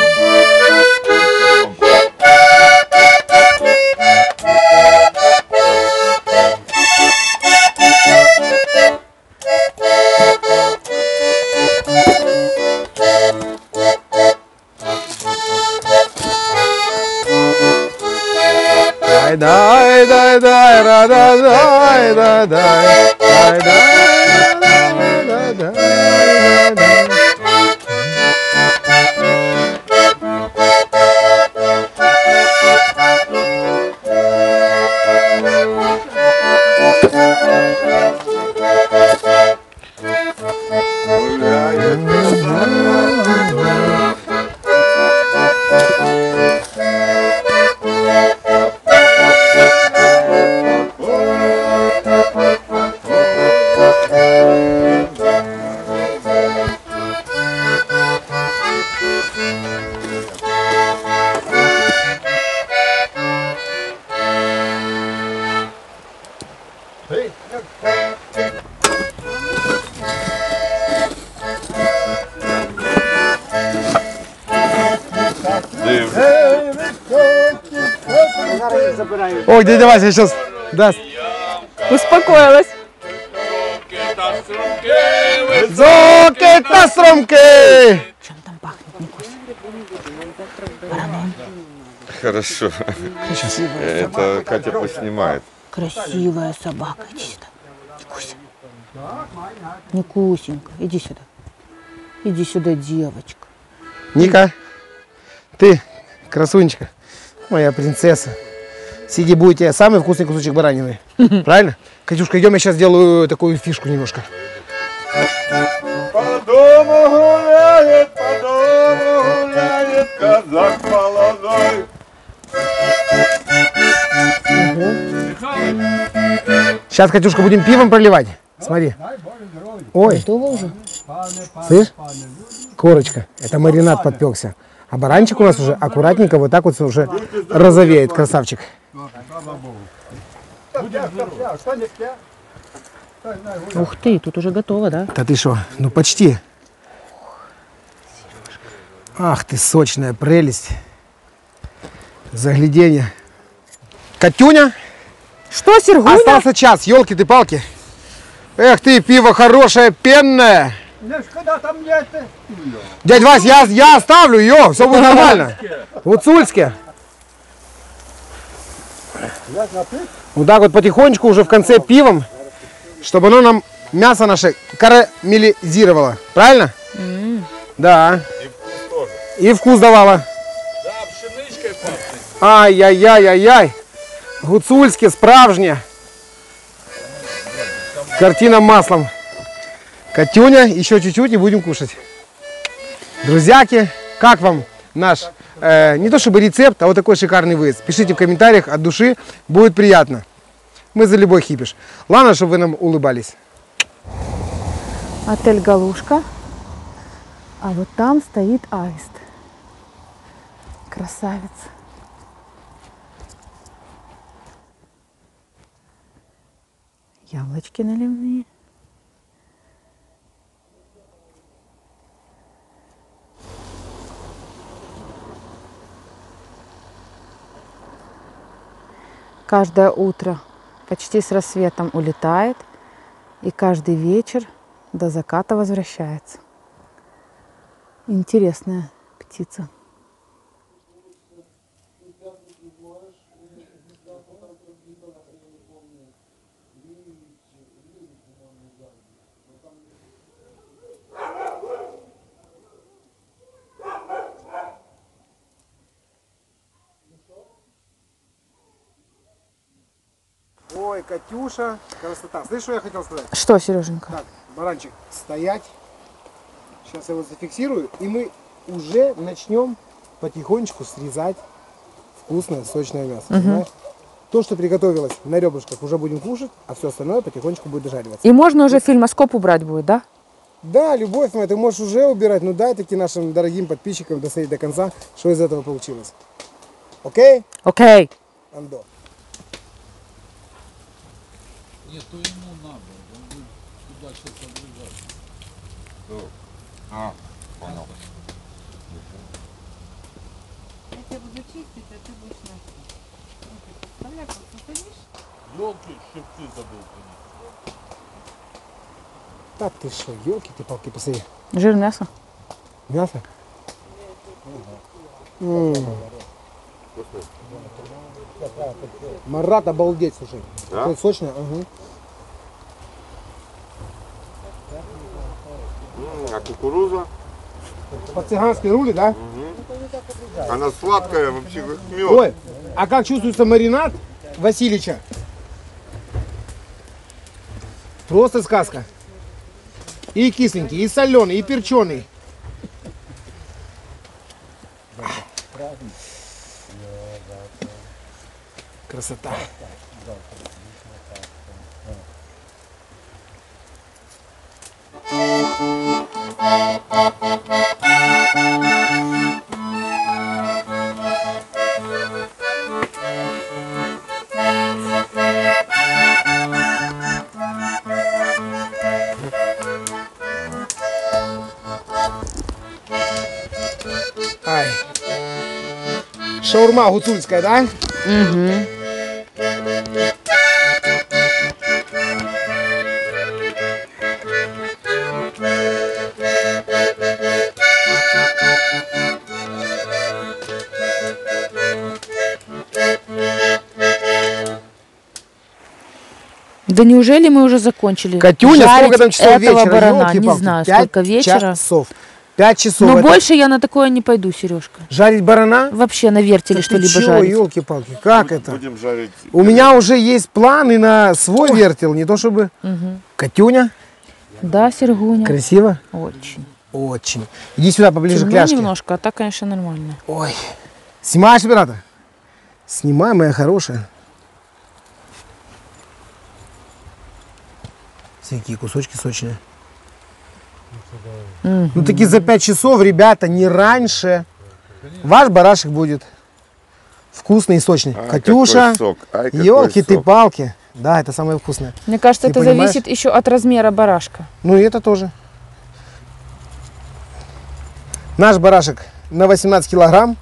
Speaker 1: Дай, дай, дай, дай, ра, да, дай, дай, дай, дай, дай, дай, дай, дай, дай. Ой, дядя Вася сейчас даст.
Speaker 3: Успокоилась.
Speaker 1: Зоки та стромки!
Speaker 5: Чем там пахнет, Никусь?
Speaker 4: Хорошо. Это Катя поснимает.
Speaker 5: Красивая собака. Иди сюда. Никуся. Никусенька, иди сюда. Иди сюда, девочка.
Speaker 1: Ника, ты, красунечка, моя принцесса. Сиди, будет тебе самый вкусный кусочек баранины. Правильно? Катюшка, идем, я сейчас сделаю такую фишку немножко.
Speaker 4: По дому гуляет, по дому гуляет казак молодой.
Speaker 1: Сейчас, Катюшка, будем пивом проливать. Смотри. Ой,
Speaker 5: Готово уже?
Speaker 1: слышь? Корочка, это маринад подпекся. А баранчик у нас уже аккуратненько вот так вот уже розовеет, красавчик.
Speaker 5: Ух ты, тут уже готово, да?
Speaker 1: Да ты что, ну почти. Ах ты, сочная прелесть. Загляденье. Катюня,
Speaker 3: Что, Сергуня?
Speaker 1: остался час, елки ты палки. Эх ты, пиво хорошее, пенное. Дядь Вась, я, я оставлю ее, все будет нормально. Гуцульске. Вот так вот потихонечку уже в конце пивом, чтобы оно нам мясо наше карамелизировало. Правильно?
Speaker 3: М.
Speaker 1: Да. И вкус давало.
Speaker 2: Да, пшеничкой пахнет.
Speaker 1: Ай-яй-яй-яй-яй. Гуцульське, справжнє. Картина маслом. Катюня, еще чуть-чуть и будем кушать. Друзьяки, как вам наш, э, не то чтобы рецепт, а вот такой шикарный выезд? Пишите в комментариях от души, будет приятно. Мы за любой хипиш. Ладно, чтобы вы нам улыбались.
Speaker 5: Отель Галушка. А вот там стоит аист. Красавец. Яблочки наливные. Каждое утро почти с рассветом улетает, и каждый вечер до заката возвращается. Интересная птица.
Speaker 1: Ой, Катюша, красота. Слышишь, что я хотел сказать?
Speaker 3: Что, Сереженька?
Speaker 1: Так, баранчик, стоять. Сейчас я его зафиксирую, и мы уже начнем потихонечку срезать вкусное, сочное мясо. Понимаешь? То, что приготовилось на ребрышках, уже будем кушать, а все остальное потихонечку будет дожариваться.
Speaker 3: И можно уже фильмоскоп убрать будет, да?
Speaker 1: Да, любовь моя, ты можешь уже убирать, но дай таки нашим дорогим подписчикам досмотреть до конца, что из этого получилось. Окей?
Speaker 3: Окей.
Speaker 1: Андо.
Speaker 2: Нет, то ему надо, он будет туда сейчас обрезать.
Speaker 4: А, понял.
Speaker 6: Я тебя буду чистить, а ты будешь носить. Представляешь, вот посадишь?
Speaker 2: Елки, щипцы забыл принести.
Speaker 1: Так ты что, елки-ты-палки, посмотри.
Speaker 3: Жир мяса.
Speaker 1: Мясо? М. Марат, обалдеть, слушай.
Speaker 4: Да?
Speaker 1: Такое сочное. Ага.
Speaker 4: М, А кукуруза?
Speaker 1: По-цыгански рули, да?
Speaker 4: Она сладкая вообще, как мед.
Speaker 1: Ой, а как чувствуется маринад Васильича? Просто сказка. И кисленький, и соленый, и перченый. Красота. Ай. Шаурма гуцульская, да?
Speaker 3: Угу. Да неужели мы уже закончили?
Speaker 1: Катюня,
Speaker 3: жарить
Speaker 1: сколько там часов
Speaker 3: этого
Speaker 1: вечера?
Speaker 3: барана? Не
Speaker 1: Ёлки-палки,
Speaker 3: знаю,
Speaker 1: пять
Speaker 3: сколько вечера.
Speaker 1: часов. Пять часов.
Speaker 3: Но
Speaker 1: Это
Speaker 3: больше я на такое не пойду, Сережка.
Speaker 1: жарить барана?
Speaker 3: Вообще на вертеле что-либо жарить.
Speaker 1: Елки-палки, как это?
Speaker 4: Будем жарить.
Speaker 1: У меня уже есть планы на свой вертел, не то чтобы.
Speaker 3: Мгм.
Speaker 1: Катюня,
Speaker 3: Да, Сергуня.
Speaker 1: красиво?
Speaker 3: Очень.
Speaker 1: Очень. Иди сюда поближе к
Speaker 3: Темно
Speaker 1: ляжке.
Speaker 3: немножко, а так, конечно, нормально.
Speaker 1: Ой. Снимаешь, оператор? Снимай, моя хорошая. Всякие кусочки сочные.
Speaker 3: Мгм.
Speaker 1: Ну таки за пять часов, ребята, не раньше. Ваш барашек будет вкусный и сочный.
Speaker 4: Ай,
Speaker 1: Катюша,
Speaker 4: какой сок, ай, какой
Speaker 1: елки ты
Speaker 4: сок.
Speaker 1: палки. Да, это самое вкусное.
Speaker 3: Мне кажется,
Speaker 1: Ты
Speaker 3: это
Speaker 1: понимаешь?
Speaker 3: зависит еще от размера барашка.
Speaker 1: Ну и это тоже. Наш барашек на восемнадцать килограмм.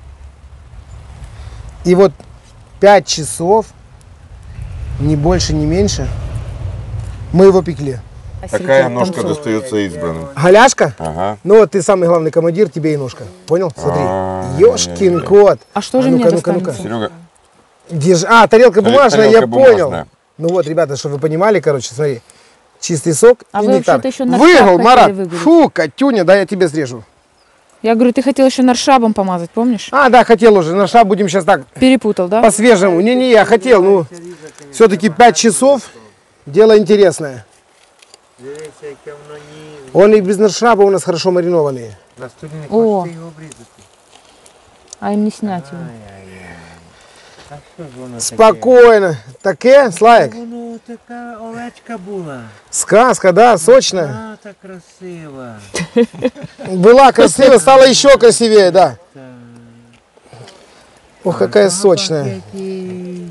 Speaker 1: И вот пять часов, ни больше, ни меньше, мы его пекли.
Speaker 3: А
Speaker 4: Такая
Speaker 3: Серега
Speaker 4: ножка
Speaker 3: танцует.
Speaker 4: достается избранным.
Speaker 1: Голяшка?
Speaker 4: Ага.
Speaker 1: Ну вот ты самый главный командир, тебе и ножка. Понял? Смотри.
Speaker 4: А,
Speaker 1: Ёшкин кот.
Speaker 3: А что же
Speaker 1: А
Speaker 3: мне
Speaker 1: ну-ка, ну-ка, ну-ка.
Speaker 3: достанется?
Speaker 4: Серега,
Speaker 1: Держи. А, тарелка бумажная, я
Speaker 4: тарелка
Speaker 1: понял.
Speaker 4: бумажная.
Speaker 1: Ну вот, ребята, чтобы вы понимали, короче, смотри. Чистый сок
Speaker 3: А
Speaker 1: и
Speaker 3: вы
Speaker 1: нектар.
Speaker 3: вообще-то еще на
Speaker 1: Выгол,
Speaker 3: шаг хотели
Speaker 1: Марат.
Speaker 3: выгулить.
Speaker 1: Фу, Катюня, да я тебе срежу.
Speaker 3: Я говорю, ты хотел еще наршабом помазать, помнишь?
Speaker 1: А, да, хотел уже. На шаг будем сейчас так
Speaker 3: Перепутал, да?
Speaker 1: по-свежему. Не-не, я хотел, ну, все-таки пять часов, дело интересное.
Speaker 7: Дивися, яке воно ні.
Speaker 1: Он и без наршаба у нас хорошо маринованные.
Speaker 7: На столі не
Speaker 3: О.
Speaker 7: хочете його обрізати.
Speaker 3: А им не снять его.
Speaker 7: А що ж воно таке?
Speaker 1: Спокойно. Таке, Славик?
Speaker 7: Воно така овечка була.
Speaker 1: Сказка, да, сочная.
Speaker 7: А, так красива.
Speaker 1: Была красивая, стала еще красивее, да. Ох, какая сочная.
Speaker 7: Який.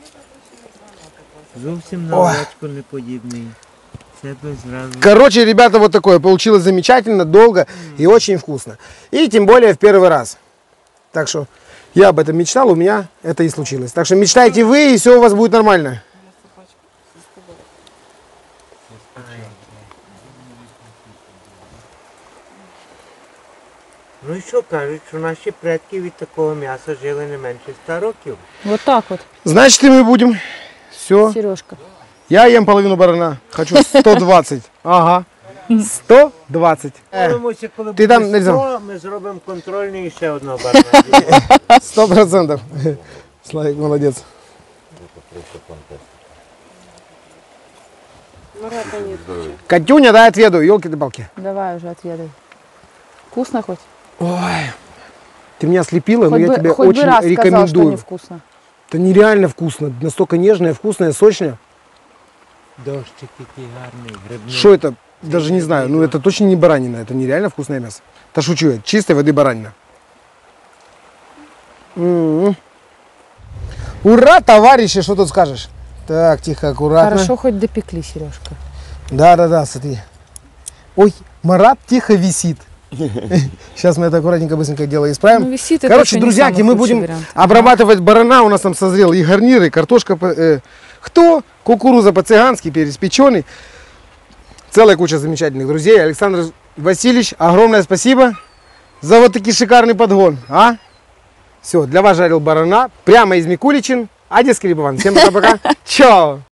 Speaker 7: Зовсім на
Speaker 1: Ой.
Speaker 7: овечку не подібний. Це би зразу.
Speaker 1: Короче, ребята, вот такое. Получилось замечательно, долго и очень вкусно. И тем более в первый раз. Так что я об этом мечтал, у меня это и случилось. Так что мечтайте вы, и все у вас будет нормально.
Speaker 7: Ну і що кажуть, що наші предки від такого м'яса жили не менше ста років.
Speaker 3: Вот так вот,
Speaker 1: Значит, и мы будем. Все.
Speaker 3: Сережка.
Speaker 1: Я ем половину барана. Хочу сто двадцать. Ага. сто двадцать. Э,
Speaker 7: Молимося, коли
Speaker 1: ти
Speaker 7: буде
Speaker 1: там нарізав?
Speaker 7: сто, ми зробимо контрольний і ще одного барна.
Speaker 1: Сто процентов. Славик, молодец. Катюня, дай отведу, елки-палки.
Speaker 5: Давай уже отведай. Вкусно хоть?
Speaker 1: Ой, ты меня слепила, но
Speaker 5: Хоть
Speaker 1: я
Speaker 5: бы,
Speaker 1: тебе
Speaker 5: хоть
Speaker 1: очень
Speaker 5: бы раз сказал, что
Speaker 1: рекомендую.
Speaker 5: невкусно.
Speaker 1: Это нереально вкусно, настолько нежное, вкусное, сочное.
Speaker 7: Дощик який гарний, грибний.
Speaker 1: Что это? Даже не знаю, ну это точно не баранина, это нереально вкусное мясо. Да шучу я, чистой воды баранина. М-м-м. Ура, товарищи, что тут скажешь? Так, тихо, аккуратно.
Speaker 5: Хорошо хоть допекли, Сережка.
Speaker 1: Да-да-да, смотри. Ой, Марат тихо висит. Сейчас мы это аккуратненько, быстренько дело исправим.
Speaker 5: Ну, висит, это
Speaker 1: Короче,
Speaker 5: еще не
Speaker 1: друзьяки,
Speaker 5: самый
Speaker 1: мы
Speaker 5: худший
Speaker 1: будем
Speaker 5: вариант.
Speaker 1: обрабатывать барана. У нас там созрел и гарнир, и картошка. э, кто? Кукуруза по-цыгански, переспеченный. Целая куча замечательных друзей. Александр Васильевич, огромное спасибо за вот такой шикарный подгон. А? Все, для вас жарил барана прямо из Микуличин. Одесский Либован. Всем пока-пока. Чао.